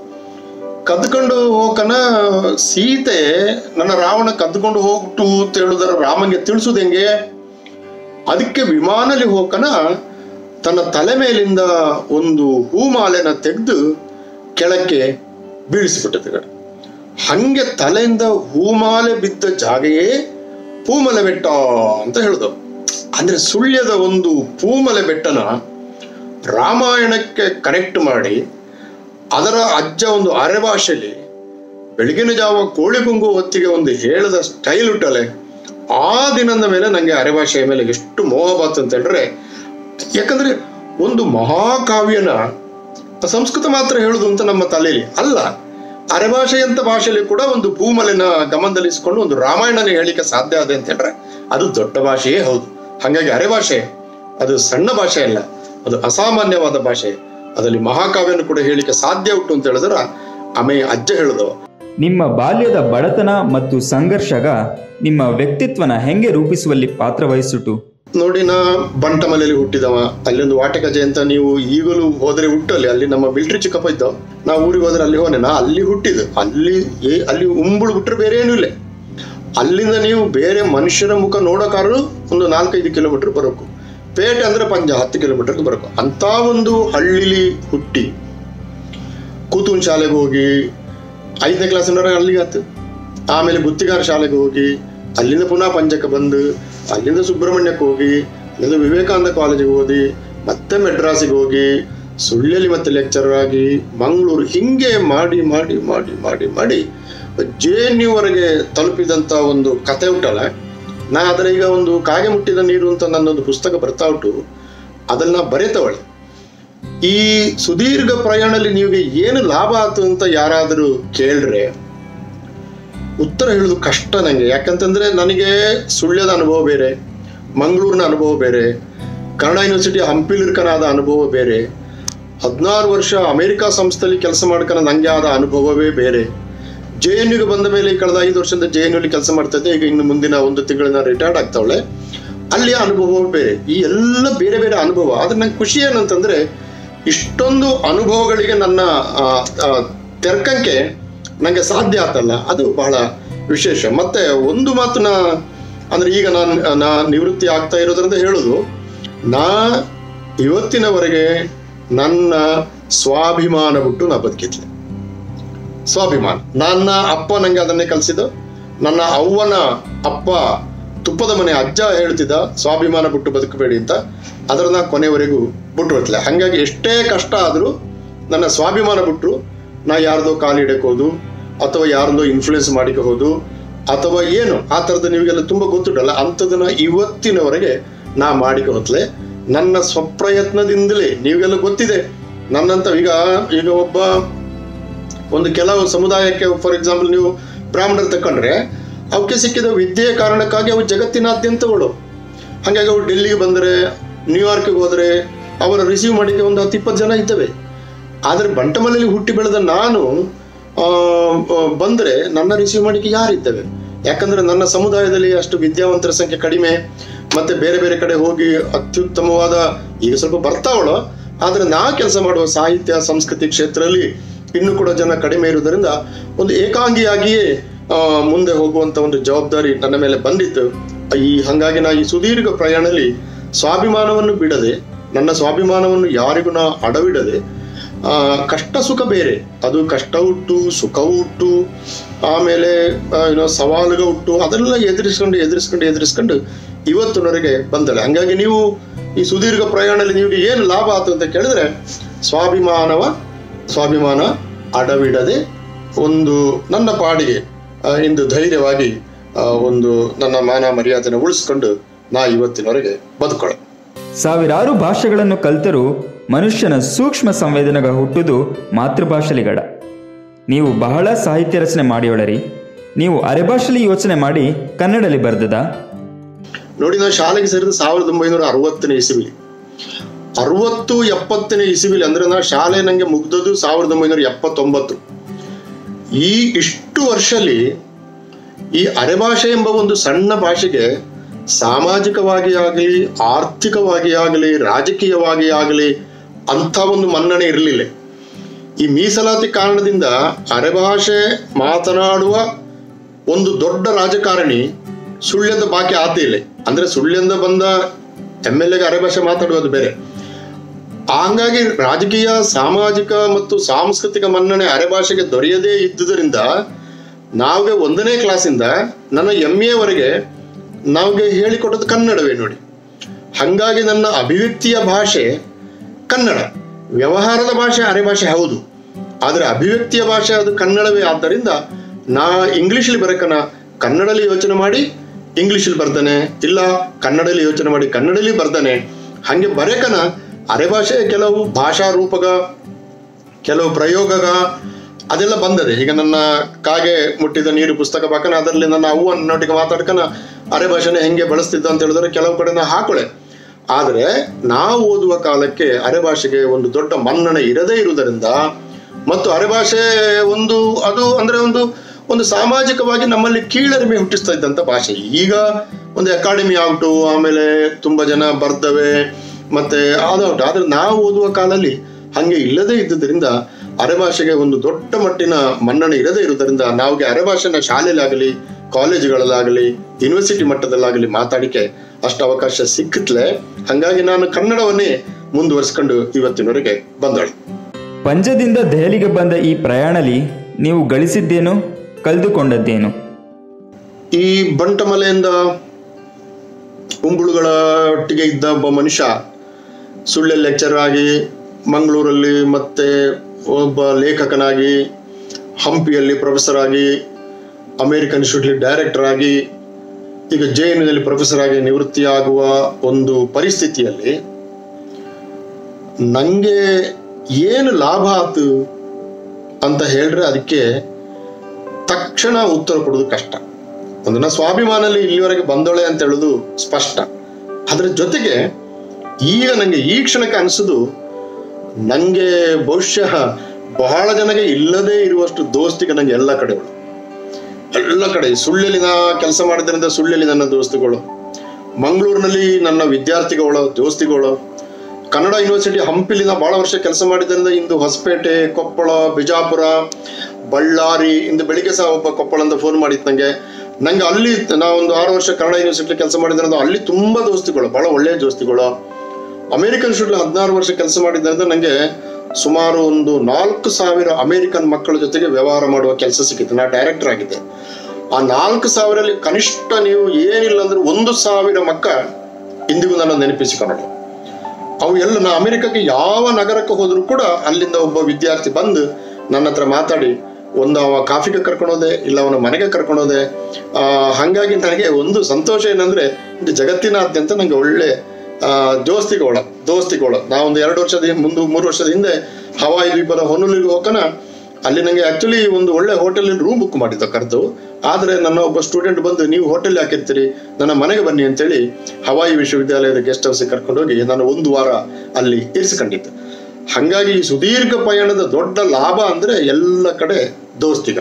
ಹೋಗಕನ ಸೀತೆ ನನ್ನ ರಾವಣ ಕದ್ಕೊಂಡು ಹೋಗ್ಬಿಟ್ಟು ಅಂತ ಹೇಳಿದ್ರೆ ರಾಮಂಗೆ ತಿಳಿಸೋದು ಹೆಂಗೆ? ಅದಕ್ಕೆ ವಿಮಾನಲ್ಲಿ ಹೋಗಕನ ತನ್ನ ತಲೆ ಮೇಲಿಂದ ಒಂದು ಹೂಮಾಲೆನ ತೆಗೆದು ಕೆಳಕ್ಕೆ ಬೀಳಿಸಿಬಿಟ್ಟದ. ಹಂಗೆ ತಲೆಯಿಂದ ಹೂಮಾಲೆ ಬಿದ್ದ ಜಾಗೆಯೇ ಪೂಮಲೆ ಬೆಟ್ಟ ಅಂತ ಹೇಳಿದವು. ಅಂದ್ರೆ ಸುಳ್ಯದ ಒಂದು ಪೂಮಲೆ ಬೆಟ್ಟನ ರಾಮಾಯಣಕ್ಕೆ ಕನೆಕ್ಟ್ ಮಾಡಿ ಅದರ ಅಜ್ಜ ಒಂದು ಅರೆಭಾಷೆಯಲ್ಲಿ ಬೆಳಗಿನ ಜಾವ ಕೋಳಿ ಗುಂಗು ಹೊತ್ತಿಗೆ ಒಂದು ಹೇಳಿದ ಸ್ಟೈಲ್ ಉಟ್ಟಲೆ. ಆ ದಿನದ ಮೇಲೆ ನನಗೆ ಅರೆಭಾಷೆಯ ಮೇಲೆ ಎಷ್ಟು ಮೋಹ ಬಾತು ಅಂತ ಹೇಳಿದ್ರೆ, ಯಾಕಂದ್ರೆ ಒಂದು ಮಹಾಕಾವ್ಯನ ಸಂಸ್ಕೃತ ಮಾತ್ರ ಹೇಳುದು ಅಂತ ನಮ್ಮ ತಲೆಯಲ್ಲಿ ಅಲ್ಲ, ಅರೆಭಾಷೆಯಂತ ಭಾಷೆಯಲ್ಲಿ ಕೂಡ ಒಂದು ಭೂಮಲಿನ ಗಮನದಲ್ಲಿಸಿಕೊಂಡು ಒಂದು ರಾಮಾಯಣನ ಹೇಳಿಕೆ ಸಾಧ್ಯ ಆದ ಅಂತ ಹೇಳಿದ್ರೆ ಅದು ದೊಡ್ಡ ಭಾಷೆಯೇ ಹೌದು. ಹಾಗಾಗಿ ಅರೆಭಾಷೆ ಅದು ಸಣ್ಣ ಭಾಷೆ ಅಲ್ಲ, ಅದು ಅಸಾಮಾನ್ಯವಾದ ಭಾಷೆ. ಅದರಲ್ಲಿ ಮಹಾಕಾವ್ಯನು ಕೂಡ ಹೇಳಿಕೆ ಸಾಧ್ಯ ಉಂಟು ಅಂತ ಹೇಳಿದ್ರೆ ಆಮೆ ಅಜ್ಜ ಹೇಳಿದವ. ನಿಮ್ಮ ಬಾಲ್ಯದ ಬಡತನ ಮತ್ತು ಸಂಘರ್ಷಗ ನಿಮ್ಮ ವ್ಯಕ್ತಿತ್ವನ ಹೆಂಗೆ ರೂಪಿಸುವಲ್ಲಿ ಪಾತ್ರ ವಹಿಸಿತು? ನೋಡಿ, ನಾ ಬಂಟಮಲೆಯಲ್ಲಿ ಹುಟ್ಟಿದವ. ಅಲ್ಲೊಂದು ವಾಟಕಜೆ ಅಂತ ನೀವು ಈಗಲೂ ಹೋದ್ರೆ ಹುಟ್ಟಲ್ಲಿ, ಅಲ್ಲಿ ನಮ್ಮ ಮಿಲಿಟರಿ ಚಿಕ್ಕಪ್ಪ ಇದ್ದವ. ನಾವು ಊರಿಗೆ ಹೋದ್ರೆ ಅಲ್ಲಿ ಹೋನೆ. ನಾ ಅಲ್ಲಿ ಹುಟ್ಟಿದ್ದು. ಅಲ್ಲಿ ಉಂಬುಳು ಬಿಟ್ರೆ ಬೇರೆ ಏನೂ ಇಲ್ಲ. ಅಲ್ಲಿಂದ ನೀವು ಬೇರೆ ಮನುಷ್ಯರ ಮುಖ ನೋಡೋಕಾರು ಒಂದು 4-5 ಕಿಲೋಮೀಟರ್ ಬರಬೇಕು. ಪೇಟೆ ಅಂದ್ರೆ 10 ಕಿಲೋಮೀಟರ್ಗೆ ಬರಬೇಕು. ಅಂತ ಒಂದು ಹಳ್ಳಿಲಿ ಹುಟ್ಟಿ ಕೂತೂನ್ ಶಾಲೆಗೆ ಹೋಗಿ 5ನೇ ಕ್ಲಾಸಿನವರೆಗೆ ಅಲ್ಲಿಗೆ ಆಯ್ತು. ಆಮೇಲೆ ಗುತ್ತಿಗಾರ ಶಾಲೆಗೆ ಹೋಗಿ ಅಲ್ಲಿಂದ ಪುನಃ ಪಂಚಕ್ಕೆ ಬಂದು ಅಲ್ಲಿಂದ ಸುಬ್ರಹ್ಮಣ್ಯಕ್ಕೆ ಹೋಗಿ ಅಲ್ಲಿಂದ ವಿವೇಕಾನಂದ ಕಾಲೇಜಿಗೆ ಓದಿ ಮತ್ತೆ ಮೆಡ್ರಾಸಿಗೆ ಹೋಗಿ ಸುಳ್ಳ್ಯಲ್ಲಿ ಮತ್ತೆ ಲೆಕ್ಚರರ್ ಆಗಿ ಮಂಗಳೂರು ಹಿಂಗೆ ಮಾಡಿ ಮಾಡಿ ಮಾಡಿ ಮಾಡಿ ಮಾಡಿ JNU ವರೆಗೆ ತಲುಪಿದಂಥ ಒಂದು ಕತೆ ಉಂಟಲ್ಲ. ನಾ ಅದರ ಈಗ ಒಂದು ಕಾಗೆ ಮುಟ್ಟಿದ ನೀರು ಅಂತ ನನ್ನೊಂದು ಪುಸ್ತಕ ಬರ್ತಾ ಉಂಟು, ಅದನ್ನ ಬರೆತವಳೆ. ಈ ಸುದೀರ್ಘ ಪ್ರಯಾಣದಲ್ಲಿ ನಿಮಗೆ ಏನು ಲಾಭ ಆಯ್ತು ಅಂತ ಯಾರಾದರೂ ಕೇಳ್ರೆ ಉತ್ತರ ಹೇಳೋದು ಕಷ್ಟ ನನಗೆ. ಯಾಕಂತಂದ್ರೆ ನನಗೆ ಸುಳ್ಯದ ಅನುಭವ ಬೇರೆ, ಮಂಗಳೂರಿನ ಅನುಭವ ಬೇರೆ, ಕನ್ನಡ ಯೂನಿವರ್ಸಿಟಿ ಹಂಪಿಲಿರ್ಕನಾದ ಅನುಭವ ಬೇರೆ, 16 ವರ್ಷ ಅಮೆರಿಕಾ ಸಂಸ್ಥೆಯಲ್ಲಿ ಕೆಲಸ ಮಾಡ್ಕೊಂಡು ನನಗೆ ಆದ ಅನುಭವವೇ ಬೇರೆ. JNUಗೆ ಬಂದ ಮೇಲೆ ಕಳೆದ 5 ವರ್ಷದಿಂದ JNUಲಿ ಕೆಲಸ ಮಾಡ್ತಾ ಇದ್ದೆ. ಈಗ ಇನ್ನು ಮುಂದಿನ 1 ತಿಂಗಳಿನ ರಿಟೈರ್ಡ್ ಆಗ್ತಾವಳೆ. ಅಲ್ಲಿ ಅನುಭವ ಬೇರೆ. ಈ ಎಲ್ಲ ಬೇರೆ ಬೇರೆ ಅನುಭವ. ಆದ್ರೆ ನಂಗೆ ಖುಷಿ ಏನಂತಂದ್ರೆ ಇಷ್ಟೊಂದು ಅನುಭವಗಳಿಗೆ ನನ್ನ ತೆರ್ಕಂಕೆ ನನಗೆ ಸಾಧ್ಯ ಆತಲ್ಲ, ಅದು ಬಹಳ ವಿಶೇಷ. ಮತ್ತೆ ಒಂದು ಮಾತನ್ನ ಅಂದ್ರೆ ಈಗ ನಾ ನಿವೃತ್ತಿ ಆಗ್ತಾ ಇರೋದ್ರಿಂದ ಹೇಳೋದು, ನಾ ಇವತ್ತಿನವರೆಗೆ ನನ್ನ ಸ್ವಾಭಿಮಾನ ಬಿಟ್ಟು ನಾ ಬದುಕಿದ್ಲೆ. ಸ್ವಾಭಿಮಾನ. ನನ್ನ ಅಪ್ಪ ನಂಗೆ ಅದನ್ನೇ ಕಲಿಸಿದ್ದು. ನನ್ನ ಅವ್ವನ ಅಪ್ಪ ತುಪ್ಪದ ಮನೆ ಅಜ್ಜ ಹೇಳ್ತಿದ್ದ ಸ್ವಾಭಿಮಾನ ಬಿಟ್ಟು ಬದುಕಬೇಡಿ ಅಂತ. ಅದನ್ನ ಕೊನೆವರೆಗೂ ಬಿಟ್ಟು ಬರ್ತಲೆ. ಹಾಗಾಗಿ ಎಷ್ಟೇ ಕಷ್ಟ ಆದರೂ ನನ್ನ ಸ್ವಾಭಿಮಾನ ಬಿಟ್ಟರು ನಾ ಯಾರ್ದೋ ಕಾಲಿಡಕೋದು ಅಥವಾ ಯಾರದೋ ಇನ್ಫ್ಲೂಯೆನ್ಸ್ ಮಾಡಿಕೋದು ಅಥವಾ ಏನು ಆ ಥರದ್ದು ನಿಮಗೆಲ್ಲ ತುಂಬ ಗೊತ್ತುಂಟಲ್ಲ, ಅಂಥದನ್ನ ಇವತ್ತಿನವರೆಗೆ ನಾ ಮಾಡಿಕೋತ್ಲೆ. ನನ್ನ ಸ್ವಪ್ರಯತ್ನದಿಂದಲೇ ನೀವೆಲ್ಲ ಗೊತ್ತಿದೆ ನನ್ನಂತ. ಈಗ ಒಬ್ಬ ಒಂದು ಕೆಲವು ಸಮುದಾಯಕ್ಕೆ ಫಾರ್ ಎಕ್ಸಾಂಪಲ್ ನೀವು ಬ್ರಾಹ್ಮಣರು ತಕೊಂಡ್ರೆ ಅವಕ್ಕೆ ಸಿಕ್ಕಿದ ವಿದ್ಯೆಯ ಕಾರಣಕ್ಕಾಗಿ ಅವು ಜಗತ್ತಿನಾದ್ಯಂತಗಳು. ಹಾಗಾಗಿ ಅವ್ರು ಡೆಲ್ಲಿಗೆ ಬಂದರೆ, ನ್ಯೂಯಾರ್ಕ್ಗೆ ಹೋದರೆ ಅವರ ರಿಸೀವ್ ಮಾಡಿಕೆ ಒಂದು 10-20 ಜನ ಇದ್ದೇವೆ. ಆದರೆ ಬಂಟಮಲೆಯಲ್ಲಿ ಹುಟ್ಟಿ ಬೆಳೆದ ನಾನು ಬಂದರೆ ನನ್ನ ರಿಸೀವ್ ಮಾಡಿಕೆ ಯಾರಿದ್ದೇವೆ? ಯಾಕಂದರೆ ನನ್ನ ಸಮುದಾಯದಲ್ಲಿ ಅಷ್ಟು ವಿದ್ಯಾವಂತರ ಸಂಖ್ಯೆ ಕಡಿಮೆ. ಮತ್ತು ಬೇರೆ ಬೇರೆ ಕಡೆ ಹೋಗಿ ಅತ್ಯುತ್ತಮವಾದ ಈಗ ಸ್ವಲ್ಪ ಬರ್ತಾವಳೋ, ಆದರೆ ನಾ ಕೆಲಸ ಮಾಡುವ ಸಾಹಿತ್ಯ ಸಂಸ್ಕೃತಿ ಕ್ಷೇತ್ರದಲ್ಲಿ ಇನ್ನೂ ಕೂಡ ಜನ ಕಡಿಮೆ ಇರುವುದರಿಂದ ಒಂದು ಏಕಾಂಗಿಯಾಗಿಯೇ ಮುಂದೆ ಹೋಗುವಂಥ ಒಂದು ಜವಾಬ್ದಾರಿ ನನ್ನ ಮೇಲೆ ಬಂದಿತ್ತು. ಹಾಗಾಗಿ ನಾ ಈ ಸುದೀರ್ಘ ಪ್ರಯಾಣದಲ್ಲಿ ಸ್ವಾಭಿಮಾನವನ್ನು ಬಿಡದೆ, ನನ್ನ ಸ್ವಾಭಿಮಾನವನ್ನು ಯಾರಿಗೂ ನಾ ಅಡವಿಡದೆ, ಕಷ್ಟ ಸುಖ ಬೇರೆ, ಅದು ಕಷ್ಟ ಉಂಟು, ಸುಖ ಉಂಟು, ಆಮೇಲೆ ಸವಾಲುಗ ಉಂಟು, ಅದೆಲ್ಲ ಎದುರಿಸ್ಕೊಂಡು ಇವತ್ತಿನವರೆಗೆ ಬಂದಳೆ. ಹಾಗಾಗಿ ನೀವು ಈ ಸುದೀರ್ಘ ಪ್ರಯಾಣದಲ್ಲಿ ನಿಮಗೆ ಏನು ಲಾಭ ಆಯ್ತು ಅಂತ ಕೇಳಿದ್ರೆ ಸ್ವಾಭಿಮಾನ ಅಡವಿಡದೆ ಒಂದು ನನ್ನ ಪಾಡಿಗೆ ಇಂದು ಧೈರ್ಯವಾಗಿ ಒಂದು ನನ್ನ ಮಾನ ಮರ್ಯಾದೆನ ಉಳಿಸ್ಕೊಂಡು ನಾ ಇವತ್ತಿನವರೆಗೆ ಬದುಕೊಳ್ಳ. ಸಾವಿರಾರು ಭಾಷೆಗಳನ್ನು ಕಲ್ತರೂ ಮನುಷ್ಯನ ಸೂಕ್ಷ್ಮ ಸಂವೇದನೆಗ ಹುಟ್ಟುದು ಮಾತೃಭಾಷೆಲಿಗಡ. ನೀವು ಬಹಳ ಸಾಹಿತ್ಯ ರಚನೆ ಮಾಡಿಯೊಳರಿ. ನೀವು ಅರೆಭಾಷೆಲಿ ಯೋಚನೆ ಮಾಡಿ ಕನ್ನಡಲ್ಲಿ ಬರ್ದದ? ನೋಡಿ, ನಾನು ಶಾಲೆಗೆ ಸೇರಿದ 1960ನೇ ಇಸವಿಲಿ, 60-70ನೇ ಇಸವಿಲಿ. ಅಂದ್ರೆ ನಾ ಶಾಲೆ ನಂಗೆ ಮುಗ್ದದ್ದು 1979. ಇಷ್ಟು ವರ್ಷಲಿ ಈ ಅರೆಭಾಷೆ ಎಂಬ ಒಂದು ಸಣ್ಣ ಭಾಷೆಗೆ ಸಾಮಾಜಿಕವಾಗಿ ಆಗಲಿ, ಆರ್ಥಿಕವಾಗಿ ಆಗಲಿ, ರಾಜಕೀಯವಾಗಿ ಆಗಲಿ ಅಂಥ ಒಂದು ಮನ್ನಣೆ ಇರಲಿಲ್ಲ. ಈ ಮೀಸಲಾತಿ ಕಾರಣದಿಂದ ಅರೆಭಾಷೆ ಮಾತನಾಡುವ ಒಂದು ದೊಡ್ಡ ರಾಜಕಾರಣಿ ಸುಳ್ಯದ ಬಾಕಿ ಆತಿಲ್ಲ. ಅಂದ್ರೆ ಸುಳ್ಯದಿಂದ ಬಂದ MLAಗೆ ಅರೆಭಾಷೆ ಮಾತಾಡುವುದು ಬೇರೆ. ಹಂಗಾಗಿ ರಾಜಕೀಯ, ಸಾಮಾಜಿಕ ಮತ್ತು ಸಾಂಸ್ಕೃತಿಕ ಮನ್ನಣೆ ಅರೆಭಾಷೆಗೆ ದೊರೆಯದೇ ಇದ್ದುದರಿಂದ ನಾವ್ಗೆ 1ನೇ ಕ್ಲಾಸಿಂದ ನನ್ನ MAವರೆಗೆ ನಾವ್ಗೆ ಹೇಳಿಕೊಟ್ಟದ್ದು ಕನ್ನಡವೇ. ನೋಡಿ, ಹಾಗಾಗಿ ನನ್ನ ಅಭಿವ್ಯಕ್ತಿಯ ಭಾಷೆ ಕನ್ನಡ. ವ್ಯವಹಾರದ ಭಾಷೆ ಅರೆಭಾಷೆ ಹೌದು, ಆದರೆ ಅಭಿವ್ಯಕ್ತಿಯ ಭಾಷೆ ಅದು ಕನ್ನಡವೇ. ಆದ್ದರಿಂದ ನಾ ಇಂಗ್ಲೀಷಲ್ಲಿ ಬರಕನ ಕನ್ನಡಲ್ಲಿ ಯೋಚನೆ ಮಾಡಿ ಇಂಗ್ಲೀಷಲ್ಲಿ ಬರ್ದಾನೆ, ಇಲ್ಲ ಕನ್ನಡಲ್ಲಿ ಯೋಚನೆ ಮಾಡಿ ಕನ್ನಡಲ್ಲಿ ಬರ್ದಾನೆ. ಹಾಗೆ ಬರೆಕನ ಅರೆಭಾಷೆ ಕೆಲವು ಭಾಷಾ ರೂಪಗ, ಕೆಲವು ಪ್ರಯೋಗಗ, ಅದೆಲ್ಲ ಬಂದದೆ. ಈಗ ನನ್ನ ಕಾಗೆ ಮುಟ್ಟಿದ ನೀರು ಪುಸ್ತಕ ಬಾಕನ ಅದರಲ್ಲಿ ನನ್ನ ಅವ್ವನೊಟ್ಟಿಗೆ ಮಾತಾಡ್ಕನ ಅರೆ ಭಾಷೆನ ಹೆಂಗೆ ಬಳಸ್ತಿದ್ದ ಅಂತ ಹೇಳಿದ್ರೆ ಕೆಲವು ಕಡೆ ನಾ ಹಾಕೊಳೆ. ಆದರೆ ನಾವು ಓದುವ ಕಾಲಕ್ಕೆ ಅರೆ ಭಾಷೆಗೆ ಒಂದು ದೊಡ್ಡ ಮನ್ನಣೆ ಇರದೇ ಇರುವುದರಿಂದ ಮತ್ತು ಅರೆ ಭಾಷೆ ಅದು ಅಂದ್ರೆ ಒಂದು ಸಾಮಾಜಿಕವಾಗಿ ನಮ್ಮಲ್ಲಿ ಕೀಳರಿಮೆ ಹುಟ್ಟಿಸ್ತಾ ಇದ್ದಂಥ ಭಾಷೆ. ಈಗ ಒಂದು ಅಕಾಡೆಮಿ ಔಟು, ಆಮೇಲೆ ತುಂಬ ಜನ ಬರ್ದವೆ ಮತ್ತೆ ಅದೌಟು. ಆದರೆ ನಾವು ಓದುವ ಕಾಲದಲ್ಲಿ ಹಾಗೆ ಇಲ್ಲದೇ ಇದ್ದುದರಿಂದ ಅರೆ ಭಾಷೆಗೆ ಒಂದು ದೊಡ್ಡ ಮಟ್ಟಿನ ಮನ್ನಣೆ ಇರದೇ ಇರುವುದರಿಂದ ನಾವಿಗೆ ಅರೆ ಭಾಷೆನ ಶಾಲೆಯಲ್ಲಾಗಲಿ ಕಾಲೇಜುಗಳಲ್ಲಾಗಲಿ ಯೂನಿವರ್ಸಿಟಿ ಮಟ್ಟದಲ್ಲಾಗಲಿ ಮಾತಾಡಿಕೆ ಅಷ್ಟು ಅವಕಾಶ ಸಿಕ್ಕತ್ಲೆ. ಹಾಗಾಗಿ ನಾನು ಕನ್ನಡವನ್ನೇ ಮುಂದುವರಿಸ್ಕೊಂಡು ಇವತ್ತಿನವರೆಗೆ ಬಂದಳು. ಪಂಜದಿಂದ ದೆಹಲಿಗೆ ಬಂದ ಈ ಪ್ರಯಾಣದಲ್ಲಿ ನೀವು ಗಳಿಸಿದ್ದೇನು, ಕಳೆದುಕೊಂಡದ್ದೇನು? ಈ ಬಂಟಮಲೆಯಿಂದ ಉಂಬುಳುಗಳ ಒಟ್ಟಿಗೆ ಇದ್ದ ಒಬ್ಬ ಮನುಷ್ಯ ಸುಳ್ಳ್ಯಲ್ಲಿ ಲೆಕ್ಚರ್ ಆಗಿ, ಮಂಗಳೂರಲ್ಲಿ ಮತ್ತೆ ಒಬ್ಬ ಲೇಖಕನಾಗಿ, ಹಂಪಿಯಲ್ಲಿ ಪ್ರೊಫೆಸರ್ ಆಗಿ, ಅಮೇರಿಕನ್ ಇನ್ಸ್ಟಿಟ್ಯೂಟ್ಲಿ ಡೈರೆಕ್ಟರ್ ಆಗಿ, ಈಗ JNUನಲ್ಲಿ ಪ್ರೊಫೆಸರ್ ಆಗಿ ನಿವೃತ್ತಿಯಾಗುವ ಒಂದು ಪರಿಸ್ಥಿತಿಯಲ್ಲಿ ನನಗೆ ಏನು ಲಾಭ ಆಯ್ತು ಅಂತ ಹೇಳಿದ್ರೆ ಅದಕ್ಕೆ ತಕ್ಷಣ ಉತ್ತರ ಕೊಡೋದು ಕಷ್ಟ. ಒಂದನ್ನ ಸ್ವಾಭಿಮಾನಲ್ಲಿ ಇಲ್ಲಿವರೆಗೆ ಬಂದೋಳೆ ಅಂತ ಹೇಳೋದು ಸ್ಪಷ್ಟ. ಅದರ ಜೊತೆಗೆ ಈಗ ನನಗೆ ಈ ಕ್ಷಣಕ್ಕೆ ಅನಿಸೋದು, ನನಗೆ ಬಹುಶಃ ಬಹಳ ಜನಗೆ ಇಲ್ಲದೇ ಇರುವಷ್ಟು ದೋಸ್ತಿಗೆ ನನಗೆ ಎಲ್ಲ ಕಡೆ ಸುಳ್ಳ್ಯಲ್ಲಿ ನಾ ಕೆಲಸ ಮಾಡಿದ್ರಿಂದ ಸುಳ್ಳ್ಯಲ್ಲಿ ನನ್ನ ದೋಸ್ತಿಗಳು, ಮಂಗಳೂರಿನಲ್ಲಿ ನನ್ನ ವಿದ್ಯಾರ್ಥಿಗಳು ದೋಸ್ತಿಗಳು, ಕನ್ನಡ ಯೂನಿವರ್ಸಿಟಿ ಹಂಪಿಲಿ ನಾ ಭಾಳ ವರ್ಷ ಕೆಲಸ ಮಾಡಿದ್ರಿಂದ ಇಂದು ಹೊಸಪೇಟೆ, ಕೊಪ್ಪಳ, ಬಿಜಾಪುರ, ಬಳ್ಳಾರಿ, ಇಂದು ಬೆಳಿಗ್ಗೆ ಸಹ ಒಬ್ಬ ಕೊಪ್ಪಳ ಅಂತ ಫೋನ್ ಮಾಡಿತ್ತು ನಂಗೆ ಅಲ್ಲಿ ನಾ ಒಂದು 6 ವರ್ಷ ಕನ್ನಡ ಯೂನಿವರ್ಸಿಟಿ ಕೆಲಸ ಮಾಡಿದ್ರಿಂದ ಅಲ್ಲಿ ತುಂಬ ದೋಸ್ತಿಗಳು, ಭಾಳ ಒಳ್ಳೆಯ ದೋಸ್ತಿಗಳು. ಅಮೇರಿಕನ್ ಇನ್ಸ್ಟಿಟ್ಯೂಟ್ 16 ವರ್ಷ ಕೆಲಸ ಮಾಡಿದ್ರಿಂದ ನನಗೆ ಸುಮಾರು ಒಂದು 4,000 ಅಮೇರಿಕನ್ ಮಕ್ಕಳ ಜೊತೆಗೆ ವ್ಯವಹಾರ ಮಾಡುವ ಕೆಲಸ ಸಿಕ್ಕಿತ್ತು. ನಾ ಡೈರೆಕ್ಟರ್ ಆಗಿದ್ದೆ. ಆ 4,000ರಲ್ಲಿ ಕನಿಷ್ಠ ನೀವು ಏನಿಲ್ಲ ಅಂದ್ರೆ 1,000 ಮಕ್ಕ ಇಂದಿಗೂ ನನ್ನ ನೆನಪಿಸಿಕೊಂಡಳು. ಅವು ಎಲ್ಲ ನಾ ಅಮೆರಿಕಕ್ಕೆ ಯಾವ ನಗರಕ್ಕೆ ಹೋದ್ರು ಕೂಡ ಅಲ್ಲಿಂದ ಒಬ್ಬ ವಿದ್ಯಾರ್ಥಿ ಬಂದು ನನ್ನ ಹತ್ರ ಮಾತಾಡಿ ಅವ ಕಾಫಿಗೆ ಕರ್ಕೊಂಡೋದೆ, ಇಲ್ಲ ಅವನ ಮನೆಗೆ ಕರ್ಕೊಂಡೋದೆ. ಹಾಗಾಗಿ ನನಗೆ ಒಂದು ಸಂತೋಷ ಏನಂದ್ರೆ ಜಗತ್ತಿನಾದ್ಯಂತ ನನಗೆ ಒಳ್ಳೆ ದೋಸ್ತಿಗಳು. ನಾವೊಂದು 2 ವರ್ಷದ 3 ವರ್ಷದ ಹಿಂದೆ ಹವಾಯಿ ದ್ವೀಪದ ಹೊನೂಲಿಗೆ ಹೋಗೋಣ. ಅಲ್ಲಿ ನನಗೆ ಆಕ್ಚುಲಿ ಒಂದು ಒಳ್ಳೆ ಹೋಟೆಲ್ ರೂಮ್ ಬುಕ್ ಮಾಡಿದ್ದು ಕರೆದು. ಆದರೆ ನನ್ನ ಒಬ್ಬ ಸ್ಟೂಡೆಂಟ್ ಬಂದು, ನೀವು ಹೋಟೆಲ್ ಹಾಕಿರ್ತೀರಿ, ನನ್ನ ಮನೆಗೆ ಬನ್ನಿ ಅಂತೇಳಿ ಹವಾಯಿ ವಿಶ್ವವಿದ್ಯಾಲಯದ ಗೆಸ್ಟ್ ಹೌಸ್ಗೆ ಕರ್ಕೊಂಡೋಗಿ ನಾನು 1 ವಾರ ಅಲ್ಲಿ ಇರಿಸಿಕೊಂಡಿದ್ದೆ. ಹಾಗಾಗಿ ಈ ಸುದೀರ್ಘ ಪಯಣದ ದೊಡ್ಡ ಲಾಭ ಅಂದ್ರೆ ಎಲ್ಲ ಕಡೆ ದೋಸ್ತಿಗ.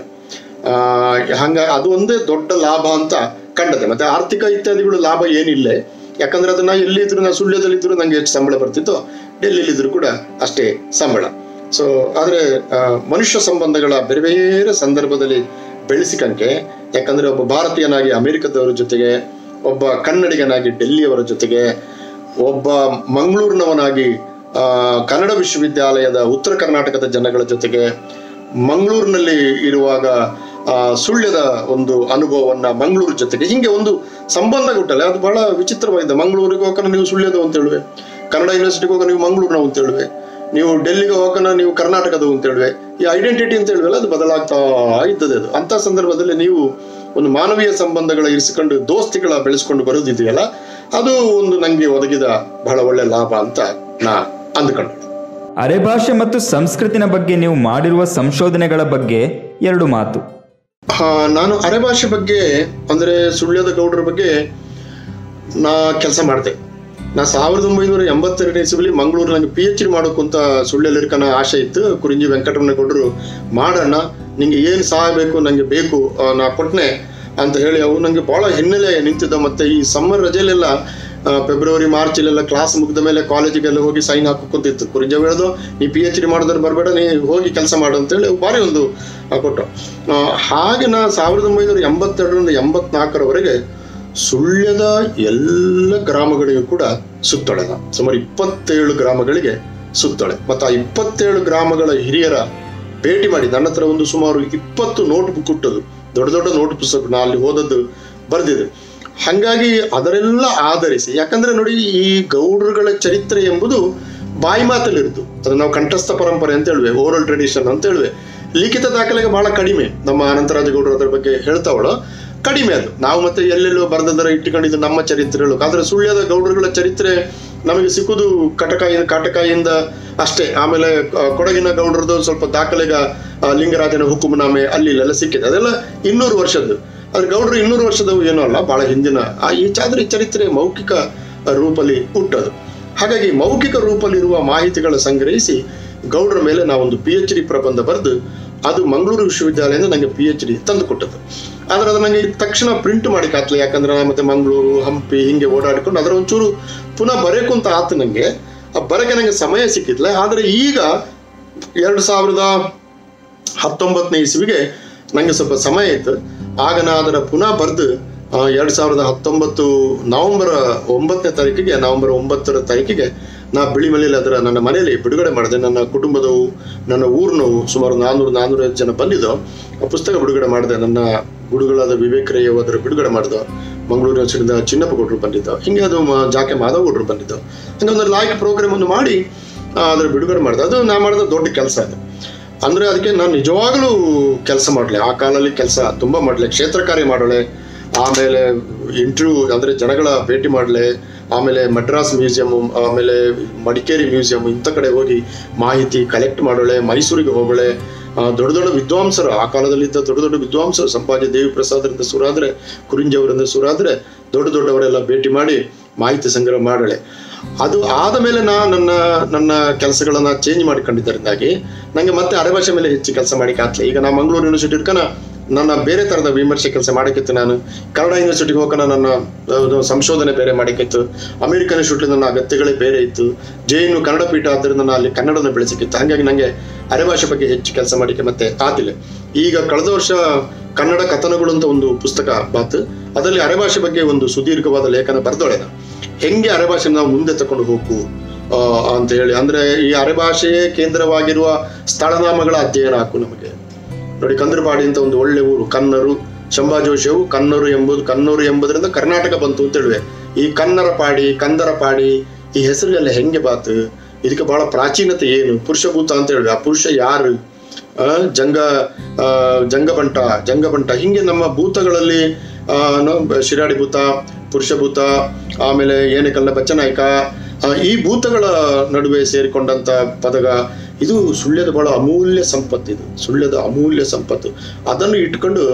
ಹಂಗಾಗಿ ಅದು ಒಂದೇ ದೊಡ್ಡ ಲಾಭ ಅಂತ ಕಂಡದೆ. ಮತ್ತೆ ಆರ್ಥಿಕ ಇತ್ಯಾದಿಗಳು ಲಾಭ ಏನಿಲ್ಲ, ಯಾಕಂದ್ರೆ ಅದನ್ನ ಎಲ್ಲಿದ್ರು, ನಾ ಸುಳ್ಯದಲ್ಲಿದ್ರು ನಂಗೆ ಎಷ್ಟು ಸಂಬಳ ಬರ್ತಿತ್ತು, ಡೆಲ್ಲಿಲಿದ್ರು ಕೂಡ ಅಷ್ಟೇ ಸಂಬಳ. ಸೊ ಆದ್ರೆ ಮನುಷ್ಯ ಸಂಬಂಧಗಳ ಬೇರೆ ಬೇರೆ ಸಂದರ್ಭದಲ್ಲಿ ಬೆಳೆಸಿಕಂಕೆ, ಯಾಕಂದ್ರೆ ಒಬ್ಬ ಭಾರತೀಯನಾಗಿ ಅಮೆರಿಕದವರ ಜೊತೆಗೆ, ಒಬ್ಬ ಕನ್ನಡಿಗನಾಗಿ ಡೆಲ್ಲಿಯವರ ಜೊತೆಗೆ, ಒಬ್ಬ ಮಂಗಳೂರಿನವನಾಗಿ ಕನ್ನಡ ವಿಶ್ವವಿದ್ಯಾಲಯದ ಉತ್ತರ ಕರ್ನಾಟಕದ ಜನಗಳ ಜೊತೆಗೆ, ಮಂಗಳೂರಿನಲ್ಲಿ ಇರುವಾಗ ಸುಳ್ಯದ ಒಂದು ಅನುಭವವನ್ನ ಮಂಗಳೂರು ಜೊತೆಗೆ, ಹಿಂಗೆ ಒಂದು ಸಂಬಂಧ ಕೊಟ್ಟಲ್ಲ. ಅದು ಬಹಳ ವಿಚಿತ್ರವಾಗಿದೆ. ಮಂಗಳೂರಿಗೆ ಹೋಗೋಣ ನೀವು ಸುಳ್ಯದ ಅಂತ ಹೇಳುವೆ, ಕನ್ನಡ ಯೂನಿವರ್ಸಿಟಿಗೆ ಹೋಗೋಣ ನೀವು ಮಂಗಳೂರಿನವು ಅಂತ ಹೇಳುವೆ, ನೀವು ಡೆಲ್ಲಿಗೆ ಹೋಗೋಣ ನೀವು ಕರ್ನಾಟಕದವು ಅಂತ ಹೇಳುವೆ. ಈ ಐಡೆಂಟಿಟಿ ಅಂತ ಹೇಳುವಲ್ಲ, ಅದು ಬದಲಾಗ್ತಾ ಇದ್ದದೆ. ಅದು ಅಂತ ಸಂದರ್ಭದಲ್ಲಿ ನೀವು ಒಂದು ಮಾನವೀಯ ಸಂಬಂಧಗಳ ಇರಿಸಿಕೊಂಡು ದೋಸ್ತಿಗಳ ಬೆಳೆಸ್ಕೊಂಡು ಬರೋದಿದೆಯಲ್ಲ, ಅದು ಒಂದು ನಂಗೆ ಒದಗಿದ ಬಹಳ ಒಳ್ಳೆ ಲಾಭ ಅಂತ ನಾ ಅಂದ್ಕೊಂಡೆ. ಅರೆಭಾಷೆ ಮತ್ತು ಸಂಸ್ಕೃತಿನ ಬಗ್ಗೆ ನೀವು ಮಾಡಿರುವ ಸಂಶೋಧನೆಗಳ ಬಗ್ಗೆ 2 ಮಾತು. ನಾನು ಅರೆಭಾಷೆ ಬಗ್ಗೆ ಅಂದ್ರೆ ಸುಳ್ಯದ ಗೌಡರ ಬಗ್ಗೆ ನಾ ಕೆಲಸ ಮಾಡಿದೆ. ನಾ 1982 ಇಸವಿಲಿ ಮಂಗಳೂರು ನಂಗೆ PhD ಮಾಡೋಕ್ಕಂತ ಸುಳ್ಯಲ್ಲಿರ್ಕನ ಆಸೆ ಇತ್ತು. ಕುರಿಂಜಿ ವೆಂಕಟರಮಣ ಗೌಡರು ಮಾಡೋಣ, ನಿಂಗೆ ಏನು ಸಹಾಯ ಬೇಕು ನಂಗೆ ಬೇಕು ನಾ ಕೊಟ್ಟನೆ ಅಂತ ಹೇಳಿ ಅವು ನಂಗೆ ಭಾಳ ಹಿನ್ನೆಲೆ ನಿಂತಿದ್ದ. ಮತ್ತೆ ಈ ಸಮ್ಮರ್ ರಜೆಲೆಲ್ಲ ಫೆಬ್ರವರಿ ಮಾರ್ಚಲ್ಲೆಲ್ಲ ಕ್ಲಾಸ್ ಮುಗಿದ ಮೇಲೆ ಕಾಲೇಜಿಗೆಲ್ಲ ಹೋಗಿ ಸೈನ್ ಹಾಕೋತಿತ್ತು. ಕುರಿಂಜ ಹೇಳೋದು, ನೀ PhD ಮಾಡಿದ್ರೆ ಬರಬೇಡ, ನೀ ಹೋಗಿ ಕೆಲಸ ಮಾಡು ಅಂತೇಳಿ ಭಾರಿ ಒಂದು ಕೊಟ್ಟು. ಹಾಗೆ ನಾ 1982ರಿಂದ 84ರವರೆಗೆ ಸುಳ್ಯದ ಎಲ್ಲ ಗ್ರಾಮಗಳಿಗೂ ಕೂಡ ಸುತ್ತೊಳೆ. ಸುಮಾರು 27 ಗ್ರಾಮಗಳಿಗೆ ಸುತ್ತೊಳೆ. ಮತ್ತು ಆ 27 ಗ್ರಾಮಗಳ ಹಿರಿಯರ ಭೇಟಿ ಮಾಡಿ ನನ್ನ ಹತ್ರ ಒಂದು ಸುಮಾರು 20 ನೋಟ್ ಬುಕ್ ಹುಟ್ಟದು, ದೊಡ್ಡ ದೊಡ್ಡ ನೋಟ್ ಪುಸ್ತಕ ನಾ ಅಲ್ಲಿ ಓದದ್ದು ಬರೆದಿದೆ. ಹಾಗಾಗಿ ಅದರೆಲ್ಲ ಆಧರಿಸಿ, ಯಾಕಂದ್ರೆ ನೋಡಿ ಈ ಗೌಡರುಗಳ ಚರಿತ್ರೆ ಎಂಬುದು ಬಾಯಿ ಮಾತಲ್ಲಿರುದು. ಅದು ನಾವು ಕಂಠಸ್ಥ ಪರಂಪರೆ ಅಂತ ಹೇಳುವೆ, ಓರಲ್ ಟ್ರೆಡಿಷನ್ ಅಂತ ಹೇಳುವೆ. ಲಿಖಿತ ದಾಖಲೆಗೆ ಬಹಳ ಕಡಿಮೆ. ನಮ್ಮ ಅನಂತರಾಜ ಗೌಡರು ಅದರ ಬಗ್ಗೆ ಹೇಳ್ತಾವಳು, ಕಡಿಮೆ ಅದು. ನಾವು ಮತ್ತೆ ಎಲ್ಲೆಲ್ಲೋ ಬರೆದರ ಇಟ್ಟುಕೊಂಡಿದ್ದು ನಮ್ಮ ಚರಿತ್ರೆಗಳು. ಆದ್ರೆ ಸುಳ್ಯದ ಗೌಡರುಗಳ ಚರಿತ್ರೆ ನಮಗೆ ಸಿಕ್ಕುದು ಕಾಟಕಾಯಿಯಿಂದ ಅಷ್ಟೇ. ಆಮೇಲೆ ಕೊಡಗಿನ ಗೌಡ್ರದ್ದು ಸ್ವಲ್ಪ ದಾಖಲೆಗ ಲಿಂಗರಾಜನ ಹುಕುಮನಾಮೆ ಅಲ್ಲಿ ಇಲ್ಲೆಲ್ಲ ಸಿಕ್ಕಿದೆ, ಅದೆಲ್ಲ 200 ವರ್ಷದ್ದು. ಅದ್ರ ಗೌಡ್ರು 200 ವರ್ಷದವು ಏನೋ ಅಲ್ಲ, ಬಹಳ ಹಿಂದಿನ ಈ ಚರಿತ್ರೆ ಮೌಖಿಕ ರೂಪಲ್ಲಿ ಹುಟ್ಟೋದು. ಹಾಗಾಗಿ ಮೌಖಿಕ ರೂಪಲ್ಲಿರುವ ಮಾಹಿತಿಗಳ ಸಂಗ್ರಹಿಸಿ ಗೌಡ್ರ ಮೇಲೆ ನಾವೊಂದು PhD ಪ್ರಬಂಧ ಬರೆದು ಅದು ಮಂಗಳೂರು ವಿಶ್ವವಿದ್ಯಾಲಯದಿಂದ ನನಗೆ PhD ತಂದು ಕೊಟ್ಟದ್ದು. ಆದ್ರೆ ಅದು ನನಗೆ ತಕ್ಷಣ ಪ್ರಿಂಟ್ ಮಾಡಿ ಕಾತ್ಲೆ, ಯಾಕಂದ್ರೆ ಮತ್ತೆ ಮಂಗಳೂರು ಹಂಪಿ ಹಿಂಗೆ ಓಡಾಡಿಕೊಂಡು ಅದರ ಒಂಚೂರು ಪುನಃ ಬರೆಯಕು ಅಂತ ಆತು. ನನಗೆ ಆ ಬರಕ್ಕೆ ನನಗೆ ಸಮಯ ಸಿಕ್ಕಿದ್ಲೆ. ಆದರೆ ಈಗ 2019 ಇಸ್ವಿಗೆ ನನಗೆ ಸ್ವಲ್ಪ ಸಮಯ ಇತ್ತು. ಆಗ ನಾ ಅದರ ಪುನಃ ಬರೆದು 2019 ನವೆಂಬರ್ 9ರ ತಾರೀಕಿಗೆ ನಾ ಬಿಳಿಮಲೆಯಲ್ಲಿ ಅದರ ನನ್ನ ಮನೆಯಲ್ಲಿ ಬಿಡುಗಡೆ ಮಾಡಿದೆ. ನನ್ನ ಕುಟುಂಬದವು, ನನ್ನ ಊರಿನವು ಸುಮಾರು 400-450 ಜನ ಬಂದಿದ್ದು ಆ ಪುಸ್ತಕ ಬಿಡುಗಡೆ ಮಾಡಿದೆ. ನನ್ನ ಗುರುಗಳಾದ ವಿವೇಕ್ ರೈ ಅದರ ಬಿಡುಗಡೆ ಮಾಡಿದ, ಮಂಗಳೂರು ಯೂನಿವರ್ಸಿಟಿಯಿಂದ ಚಿನ್ನಪ್ಪ ಗೌಡ್ರು ಬಂದಿದ್ದು, ಹಿಂಗೆ ಅದು ಜಾಕೆ ಮಾಧವ್ ಗೌಡ್ರು ಬಂದಿದ್ದು. ಹಂಗೆ ಒಂದು ಲಾಯ್ಕ್ ಪ್ರೋಗ್ರಾಮ್ ಒಂದು ಮಾಡಿ ಅದರ ಬಿಡುಗಡೆ ಮಾಡಿದೆ. ಅದು ನಾ ಮಾಡಿದ ದೊಡ್ಡ ಕೆಲಸ ಅದು. ಅಂದರೆ ಅದಕ್ಕೆ ನಾನು ನಿಜವಾಗಲೂ ಕೆಲಸ ಮಾಡಲೆ, ಆ ಕಾಲದಲ್ಲಿ ಕೆಲಸ ತುಂಬ ಮಾಡಲೆ, ಕ್ಷೇತ್ರ ಕಾರ್ಯ ಮಾಡಲೆ, ಆಮೇಲೆ ಇಂಟರ್ವ್ಯೂ ಅಂದರೆ ಜನಗಳ ಭೇಟಿ ಮಾಡಲೆ, ಆಮೇಲೆ ಮಡ್ರಾಸ್ ಮ್ಯೂಸಿಯಮ್, ಆಮೇಲೆ ಮಡಿಕೇರಿ ಮ್ಯೂಸಿಯಂ ಇಂಥ ಕಡೆ ಹೋಗಿ ಮಾಹಿತಿ ಕಲೆಕ್ಟ್ ಮಾಡೋಳೆ, ಮೈಸೂರಿಗೆ ಹೋಗಳೆ. ದೊಡ್ಡ ದೊಡ್ಡ ವಿದ್ವಾಂಸರು, ಆ ಕಾಲದಲ್ಲಿದ್ದ ದೊಡ್ಡ ದೊಡ್ಡ ವಿದ್ವಾಂಸರು, ಸಂಪಾಜಿ ದೇವಿ ಪ್ರಸಾದರಿಂದ ಸುರಾದ್ರೆ, ಕುರಿಂಜಿ ಅವರಿಂದ ಸುರಾದ್ರೆ, ದೊಡ್ಡವರೆಲ್ಲ ಭೇಟಿ ಮಾಡಿ ಮಾಹಿತಿ ಸಂಗ್ರಹ ಮಾಡಳೆ. ಅದು ಆದ ಮೇಲೆ ನನ್ನ ಕೆಲಸಗಳನ್ನ ಚೇಂಜ್ ಮಾಡಿಕೊಂಡಿದ್ದರಿಂದಾಗಿ ನನಗೆ ಮತ್ತೆ ಅರೆಭಾಷೆ ಮೇಲೆ ಹೆಚ್ಚು ಕೆಲಸ ಮಾಡಿಕಾತ್ಲೆ. ಈಗ ನಾ ಮಂಗಳೂರು ಯೂನಿವರ್ಸಿಟಿ ಇರ್ಕನ ನನ್ನ ಬೇರೆ ಥರದ ವಿಮರ್ಶೆ ಕೆಲಸ ಮಾಡಕ್ಕಿತ್ತು. ನಾನು ಕನ್ನಡ ಯೂನಿವರ್ಸಿಟಿಗೆ ಹೋಗೋಣ, ನನ್ನ ಸಂಶೋಧನೆ ಬೇರೆ ಮಾಡಕ್ಕಿತ್ತು. ಅಮೆರಿಕನ್ ಯೂನಿವರ್ಸಿಟಿ ನನ್ನ ಅಗತ್ಯಗಳೇ ಬೇರೆ ಇತ್ತು. JNU ಕನ್ನಡ ಪೀಠ ಆದ್ದರಿಂದ ನಾನು ಅಲ್ಲಿ ಕನ್ನಡನ ಬೆಳೆಸಕ್ಕಿತ್ತು. ಹಾಗಾಗಿ ನನಗೆ ಅರೆಭಾಷೆ ಬಗ್ಗೆ ಹೆಚ್ಚು ಕೆಲಸ ಮಾಡಲಿಕ್ಕೆ ಮತ್ತೆ ಆತಿಲ್ಲ. ಈಗ ಕಳೆದ ವರ್ಷ ಕನ್ನಡ ಕಥನಗಳು ಅಂತ ಒಂದು ಪುಸ್ತಕ ಬಾತು, ಅದರಲ್ಲಿ ಅರೆಭಾಷೆ ಬಗ್ಗೆ ಒಂದು ಸುದೀರ್ಘವಾದ ಲೇಖನ ಬರೆದೊಳೆ. ಹೆಂಗೆ ಅರೆಭಾಷೆ ನಾವು ಮುಂದೆ ತಕೊಂಡು ಹೋಗು ಅಂತ ಹೇಳಿ, ಅಂದ್ರೆ ಈ ಅರೆಭಾಷೆಯೇ ಕೇಂದ್ರವಾಗಿರುವ ಸ್ಥಳನಾಮಗಳ ಅಧ್ಯಯನ ಹಾಕು ನಮಗೆ. ನೋಡಿ, ಕಂದ್ರಪಾಡಿ ಅಂತ ಒಂದು ಒಳ್ಳೆ ಊರು, ಕನ್ನರು, ಶಂಭಾಜೋಶಿಯವು ಕನ್ನೂರು ಎಂಬುದರಿಂದ ಕರ್ನಾಟಕ ಬಂತು ಅಂತ ಹೇಳುವೆ. ಈ ಕನ್ನರಪಾಡಿ, ಕಂದರಪಾಡಿ ಈ ಹೆಸರು ಎಲ್ಲ ಹೆಂಗೆ ಬಾತು, ಇದಕ್ಕೆ ಬಹಳ ಪ್ರಾಚೀನತೆ ಏನು, ಪುರುಷಭೂತ ಅಂತ ಹೇಳುವೆ. ಆ ಪುರುಷ ಯಾರು, ಜಂಗಬಂಟ ಹಿಂಗೆ ನಮ್ಮ ಭೂತಗಳಲ್ಲಿ ಶಿರಾಡಿ ಭೂತ, ಪುರುಷಭೂತ, ಆಮೇಲೆ ಏನೆಕಲ್ಲ ಬಚ್ಚನಾಯಕ, ಈ ಭೂತಗಳ ನಡುವೆ ಸೇರಿಕೊಂಡಂತ ಪದಗ ಇದು ಸುಳ್ಯದ ಬಹಳ ಅಮೂಲ್ಯ ಸಂಪತ್ತು. ಇದು ಸುಳ್ಯದ ಅಮೂಲ್ಯ ಸಂಪತ್ತು. ಅದನ್ನು ಇಟ್ಕೊಂಡು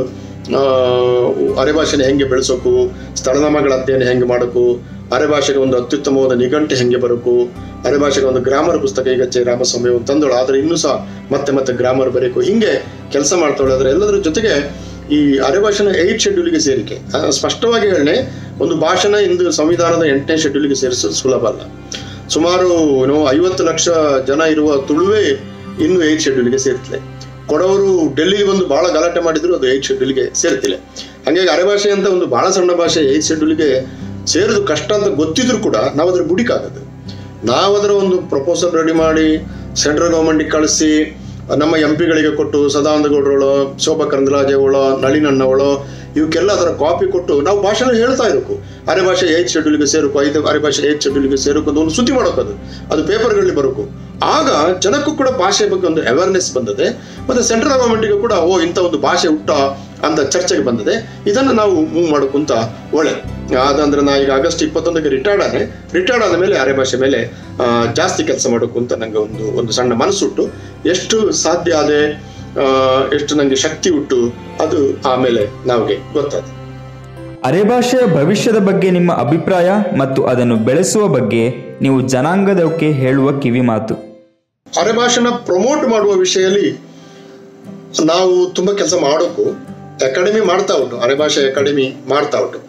ಅರೆಭಾಷೆನ ಹೆಂಗೆ ಬೆಳೆಸೋಕು, ಸ್ಥಳನಾಮಗಳ ಅಧ್ಯಯನ ಹೆಂಗೆ ಮಾಡೋಕು, ಅರೆಭಾಷೆಗೆ ಒಂದು ಅತ್ಯುತ್ತಮವಾದ ನಿಘಂಟು ಹೆಂಗೆ ಬರೋಕು, ಅರೆಭಾಷೆಗೆ ಒಂದು ಗ್ರಾಮರ್ ಪುಸ್ತಕ ಈಗ ರಾಮಸ್ವಾಮಿ ಒಂದು ತಂದೋಳು, ಆದರೆ ಇನ್ನೂ ಸಹ ಮತ್ತೆ ಗ್ರಾಮರ್ ಬರೀಕು, ಹಿಂಗೆ ಕೆಲಸ ಮಾಡ್ತಾಳೆ. ಆದರೆ ಎಲ್ಲದರ ಜೊತೆಗೆ ಈ ಅರೆಭಾಷೆನ 8 ಶೆಡ್ಯೂಲ್ಗೆ ಸೇರಿಕೆ. ಸ್ಪಷ್ಟವಾಗಿ ಹೇಳನೆ, ಒಂದು ಭಾಷೆನ ಇಂದು ಸಂವಿಧಾನದ 8ನೇ ಶೆಡ್ಯೂಲ್ಗೆ ಸೇರಿಸೋದು ಸುಲಭ ಅಲ್ಲ. ಸುಮಾರು 50 ಲಕ್ಷ ಜನ ಇರುವ ತುಳುವೇ ಇನ್ನು 8 ಶೆಡ್ಯೂಲ್ಗೆ ಸೇರ್ತಿಲ್ಲ. ಕೊಡವರು ಡೆಲ್ಲಿಗೆ ಬಂದು ಬಹಳ ಗಲಾಟೆ ಮಾಡಿದ್ರು, ಅದು 8 ಶೆಡ್ಯೂಲ್ಗೆ ಸೇರ್ತಿಲ್ಲ. ಹಾಗಾಗಿ ಅರೆಭಾಷೆ ಅಂತ ಒಂದು ಬಹಳ ಸಣ್ಣ ಭಾಷೆ 8 ಶೆಡ್ಯೂಲ್ಗೆ ಸೇರೋದು ಕಷ್ಟ ಅಂತ ಗೊತ್ತಿದ್ರು ಕೂಡ ನಾವು ಅದ್ರ ಬುಡಿಕಾಗದು. ನಾವು ಅದರ ಒಂದು ಪ್ರಪೋಸಲ್ ರೆಡಿ ಮಾಡಿ ಸೆಂಟ್ರಲ್ ಗೌರ್ಮೆಂಟಿಗೆ ಕಳಿಸಿ ನಮ್ಮ MP ಗಳಿಗೆ ಕೊಟ್ಟು, ಸದಾನಂದ ಗೌಡ್ರವಳೋ, ಶೋಭಾ ಕರಂದ್ಲಾಜೆವಳೋ, ನಳಿನಣ್ಣವಳೋ ಇವಕ್ಕೆಲ್ಲ ಅದರ ಕಾಪಿ ಕೊಟ್ಟು ನಾವು ಭಾಷಣ ಹೇಳ್ತಾ ಇರಬೇಕು. ಅರೆಭಾಷೆ 8 ಶೆಡ್ಯೂಲ್ಗೆ ಸೇರಕು, ಅರೆಭಾಷೆ 8 ಶೆಡ್ಯೂಲ್ಗೆ ಸೇರಕು ಅಂತ ಒಂದು ಸುದ್ದಿ ಮಾಡೋಕ್ಕದು, ಅದು ಪೇಪರ್ಗಳಲ್ಲಿ ಬರಕು. ಆಗ ಜನಕ್ಕೂ ಕೂಡ ಭಾಷೆ ಬಗ್ಗೆ ಒಂದು ಅವೇರ್ನೆಸ್ ಬಂದದೆ. ಮತ್ತೆ ಸೆಂಟ್ರಲ್ ಗೌರ್ಮೆಂಟಿಗೆ ಕೂಡ ಇಂಥ ಒಂದು ಭಾಷೆ ಹುಟ್ಟ ಅಂತ ಚರ್ಚೆಗೆ ಬಂದದೆ. ಇದನ್ನು ನಾವು ಮೂವ್ ಮಾಡೋಕ್ಕಂತ ಒಳ್ಳೆ. ಅದಂದ್ರೆ ನಾ ಈಗ ಆಗಸ್ಟ್ 21ಕ್ಕೆ ರಿಟೈರ್ಡ್ ಆದ ಮೇಲೆ ಅರೆಭಾಷೆ ಮೇಲೆ ಜಾಸ್ತಿ ಕೆಲಸ ಮಾಡೋಕು ಅಂತ ನಂಗೆ ಒಂದು ಸಣ್ಣ ಮನಸ್ಸುಟ್ಟು, ಎಷ್ಟು ಸಾಧ್ಯ ಆದೆ, ಎಷ್ಟು ನನಗೆ ಶಕ್ತಿ ಉಂಟು, ಅದು ಆಮೇಲೆ ನಮಗೆ ಗೊತ್ತಾದ. ಅರೆಭಾಷೆಯ ಭವಿಷ್ಯದ ಬಗ್ಗೆ ನಿಮ್ಮ ಅಭಿಪ್ರಾಯ ಮತ್ತು ಅದನ್ನು ಬೆಳೆಸುವ ಬಗ್ಗೆ ನೀವು ಜನಾಂಗದವಕ್ಕೆ ಹೇಳುವ ಕಿವಿ ಮಾತು. ಅರೆಭಾಷೆನ ಪ್ರಮೋಟ್ ಮಾಡುವ ವಿಷಯದಲ್ಲಿ ನಾವು ತುಂಬಾ ಕೆಲಸ ಮಾಡೋಕು ಅಕಾಡೆಮಿ ಮಾಡ್ತಾ ಉಂಟು, ಅರೆಭಾಷೆ ಅಕಾಡೆಮಿ ಮಾಡ್ತಾ ಉಂಟು.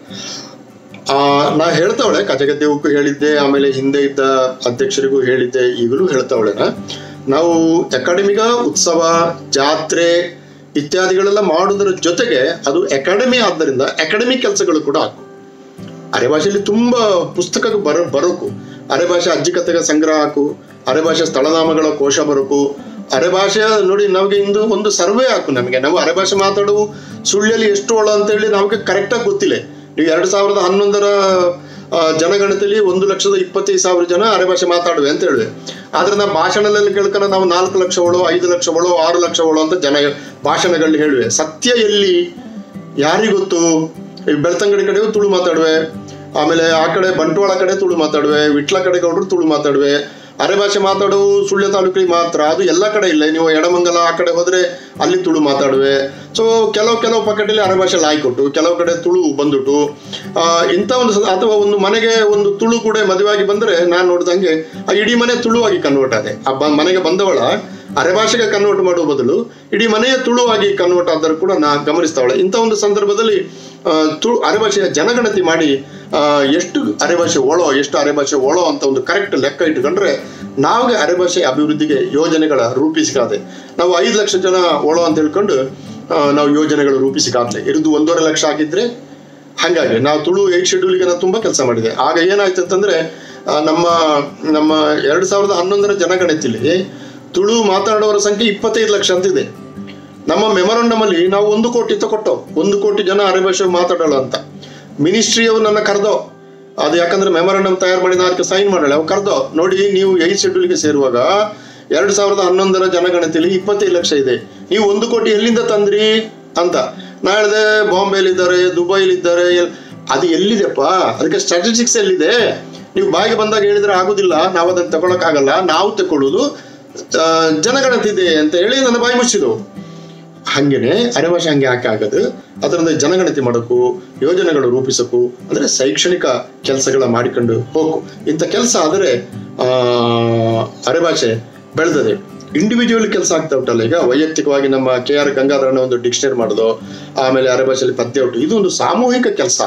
ನಾ ಹೇಳ್ತಾವಳೆ, ಕಜಗದ್ದೇವಕ್ಕೂ ಹೇಳಿದ್ದೆ, ಆಮೇಲೆ ಹಿಂದೆ ಇದ್ದ ಅಧ್ಯಕ್ಷರಿಗೂ ಹೇಳಿದ್ದೆ, ಈಗಲೂ ಹೇಳ್ತಾವಳೆನ. ನಾವು ಅಕಾಡೆಮಿಗ ಉತ್ಸವ, ಜಾತ್ರೆ ಇತ್ಯಾದಿಗಳೆಲ್ಲ ಮಾಡೋದ್ರ ಜೊತೆಗೆ ಅದು ಅಕಾಡೆಮಿ ಆದ್ದರಿಂದ ಅಕಾಡೆಮಿಕ್ ಕೆಲಸಗಳು ಕೂಡ ಹಾಕು. ಅರೆಭಾಷೆಯಲ್ಲಿ ತುಂಬಾ ಪುಸ್ತಕ ಬರೋಕು, ಅರೆಭಾಷೆ ಅಜ್ಜಿಕತೆಗ ಸಂಗ್ರಹ ಹಾಕು, ಅರೆಭಾಷೆ ಸ್ಥಳನಾಮಗಳ ಕೋಶ ಬರೋಕು, ಅರೆಭಾಷೆ ನೋಡಿ ನಮಗೆ ಇಂದು ಒಂದು ಸರ್ವೆ ಹಾಕು. ನಮಗೆ ನಾವು ಅರೆಭಾಷೆ ಮಾತಾಡುವು ಸುಳ್ಳಿಯಲ್ಲಿ ಎಷ್ಟು ಒಳ ಅಂತೇಳಿ ನಮಗೆ ಕರೆಕ್ಟಾಗಿ ಗೊತ್ತಿಲ್ಲ. ನೀವು 2011ರ ಜನಗಣತಿಯಲ್ಲಿ 1,25,000 ಜನ ಅರೆಭಾಷೆ ಮಾತಾಡುವೆ ಅಂತ ಹೇಳುವೆ. ಆದ್ರೆ ನಾವು ಭಾಷಣದಲ್ಲಿ ಕೇಳ್ಕೊಂಡು ನಾವು 4 ಲಕ್ಷ ಒಳೋ, 5 ಲಕ್ಷ ಒಳೋ, 6 ಲಕ್ಷ ಒಳೋ ಅಂತ ಭಾಷಣಗಳಲ್ಲಿ ಹೇಳುವೆ. ಸತ್ಯ ಎಲ್ಲಿ ಯಾರಿಗೊತ್ತು? ಬೆಳ್ತಂಗಡಿ ಕಡೆಗೂ ತುಳು ಮಾತಾಡುವೆ, ಆಮೇಲೆ ಆ ಕಡೆ ಬಂಟ್ವಾಳ ಕಡೆ ತುಳು ಮಾತಾಡುವೆ, ವಿಟ್ಲ ಕಡೆ ಗೌಡ್ರು ತುಳು ಮಾತಾಡುವೆ, ಅರೆಭಾಷೆ ಮಾತಾಡುವು ಸುಳ್ಯ ತಾಲೂಕಿಗೆ ಮಾತ್ರ, ಅದು ಎಲ್ಲ ಕಡೆ ಇಲ್ಲ. ನೀವು ಎಡಮಂಗಲ ಆ ಕಡೆ ಹೋದ್ರೆ ಅಲ್ಲಿ ತುಳು ಮಾತಾಡುವೆ. ಸೊ ಕೆಲವು ಪಕ್ಕದಲ್ಲಿ ಅರೆಭಾಷೆ ಲಾಯ್ ಕೊಟ್ಟು, ಕೆಲವು ಕಡೆ ತುಳು ಬಂದುಟ್ಟು ಇಂಥ ಒಂದು, ಅಥವಾ ಒಂದು ಮನೆಗೆ ಒಂದು ತುಳು ಕೂಡ ಮದುವೆಯಾಗಿ ಬಂದ್ರೆ ನಾನು ನೋಡ್ದಂಗೆ ಆ ಇಡೀ ಮನೆ ತುಳುವಾಗಿ ಕನ್ವರ್ಟ್ ಆದೆ. ಆ ಮನೆಗೆ ಬಂದವಳ ಅರೆಭಾಷೆಗೆ ಕನ್ವರ್ಟ್ ಮಾಡುವ ಬದಲು ಇಡೀ ಮನೆಯ ತುಳುವಾಗಿ ಕನ್ವರ್ಟ್ ಆದರೂ ಕೂಡ ನಾ ಗಮನಿಸ್ತಾವಳೆ. ಇಂಥ ಒಂದು ಸಂದರ್ಭದಲ್ಲಿ ಅರೆಭಾಷೆಯ ಜನಗಣತಿ ಮಾಡಿ ಎಷ್ಟು ಅರೆಭಾಷೆ ಒಳೋ ಅಂತ ಒಂದು ಕರೆಕ್ಟ್ ಲೆಕ್ಕ ಇಟ್ಕೊಂಡ್ರೆ ನಾವೇ ಅರೆಭಾಷೆ ಅಭಿವೃದ್ಧಿಗೆ ಯೋಜನೆಗಳ ರೂಪಿಸಿಕಾದೆ. ನಾವು 5 ಲಕ್ಷ ಜನ ಒಳೋ ಅಂತ ಹೇಳ್ಕೊಂಡು ನಾವು ಯೋಜನೆಗಳು ರೂಪಿಸಿಕಾದ್ಲೆ. ಇರೋದು 1.5 ಲಕ್ಷ ಆಗಿದ್ರೆ ಹಾಗಾಗಿ ನಾವು ತುಳು 8 ಶೆಡ್ಯೂಲ್ಗೆ ನಾನು ತುಂಬ ಕೆಲಸ ಮಾಡಿದೆ. ಆಗ ಏನಾಯ್ತು ಅಂತಂದ್ರೆ ನಮ್ಮ 2011 ಜನಗಣತಿಲಿ ತುಳು ಮಾತಾಡೋರ ಸಂಖ್ಯೆ 25 ಲಕ್ಷ ಅಂತಿದೆ. ನಮ್ಮ ಮೆಮೊರಂಡಮ್ ಅಲ್ಲಿ ನಾವು 1 ಕೋಟಿ ಕೊಟ್ಟವು, 1 ಕೋಟಿ ಜನ ಅರೆಭಾಷೆ ಮಾತಾಡೋಲ್ಲ ಅಂತ. ಮಿನಿಸ್ಟ್ರಿಯವರು ನನ್ನ ಕರೆದೋ, ಅದು ಯಾಕಂದ್ರೆ ಮೆಮೊರಂಡಮ್ ತಯಾರು ಮಾಡಿ ನಾನು ಸೈನ್ ಮಾಡಲ್ಲ, ಅವು ಕರೆದೋ ನೋಡಿ ನೀವು 8 ಶೆಡ್ಯೂಲ್ಗೆ ಸೇರುವಾಗ 2011 ಜನಗಣತಿಲಿ 25 ಲಕ್ಷ ಇದೆ, ನೀವು 1 ಕೋಟಿ ಎಲ್ಲಿಂದ ತಂದ್ರಿ ಅಂತ. ನಾ ಹೇಳಿದೆ ಬಾಂಬೆಲಿದ್ದಾರೆ, ದುಬೈಲಿದ್ದಾರೆ, ಅದು ಎಲ್ಲಿದೆಪ್ಪ, ಅದಕ್ಕೆ ಸ್ಟ್ಯಾಟಿಸ್ಟಿಕ್ಸ್ ಎಲ್ಲಿದೆ? ನೀವು ಬಾಯಿಗೆ ಬಂದಾಗ ಹೇಳಿದ್ರೆ ಆಗುದಿಲ್ಲ, ನಾವು ಅದನ್ನು ತಗೊಳಕ್ಕಾಗಲ್ಲ, ನಾವು ತಗೊಳ್ಳೋದು ಜನಗಣತಿ ಇದೆ ಅಂತ ಹೇಳಿ ನನ್ನ ಬಾಯಿ ಮುಚ್ಚಿದವು. ಹಂಗೇನೆ ಅರೆಭಾಷೆ ಹಂಗೆ ಯಾಕೆ ಆಗೋದು? ಅದರಿಂದ ಜನಗಣತಿ ಮಾಡೋಕು, ಯೋಜನೆಗಳು ರೂಪಿಸೋಕು, ಅಂದ್ರೆ ಶೈಕ್ಷಣಿಕ ಕೆಲಸಗಳ ಮಾಡಿಕೊಂಡು ಹೋಗು. ಇಂಥ ಕೆಲಸ ಆದರೆ ಅರೆಭಾಷೆ ಬೆಳೆದದೆ. ಇಂಡಿವಿಜುವಲ್ ಕೆಲಸ ಆಗ್ತಾ ಉಂಟಲ್ಲ, ಈಗ ವೈಯಕ್ತಿಕವಾಗಿ ನಮ್ಮ KR ಗಂಗಾಧರನ ಒಂದು ಡಿಕ್ಷನರಿ ಮಾಡೋದು, ಆಮೇಲೆ ಅರೆಭಾಷೆಯಲ್ಲಿ ಪದ್ಯ ಉಂಟು, ಇದು ಒಂದು ಸಾಮೂಹಿಕ ಕೆಲಸ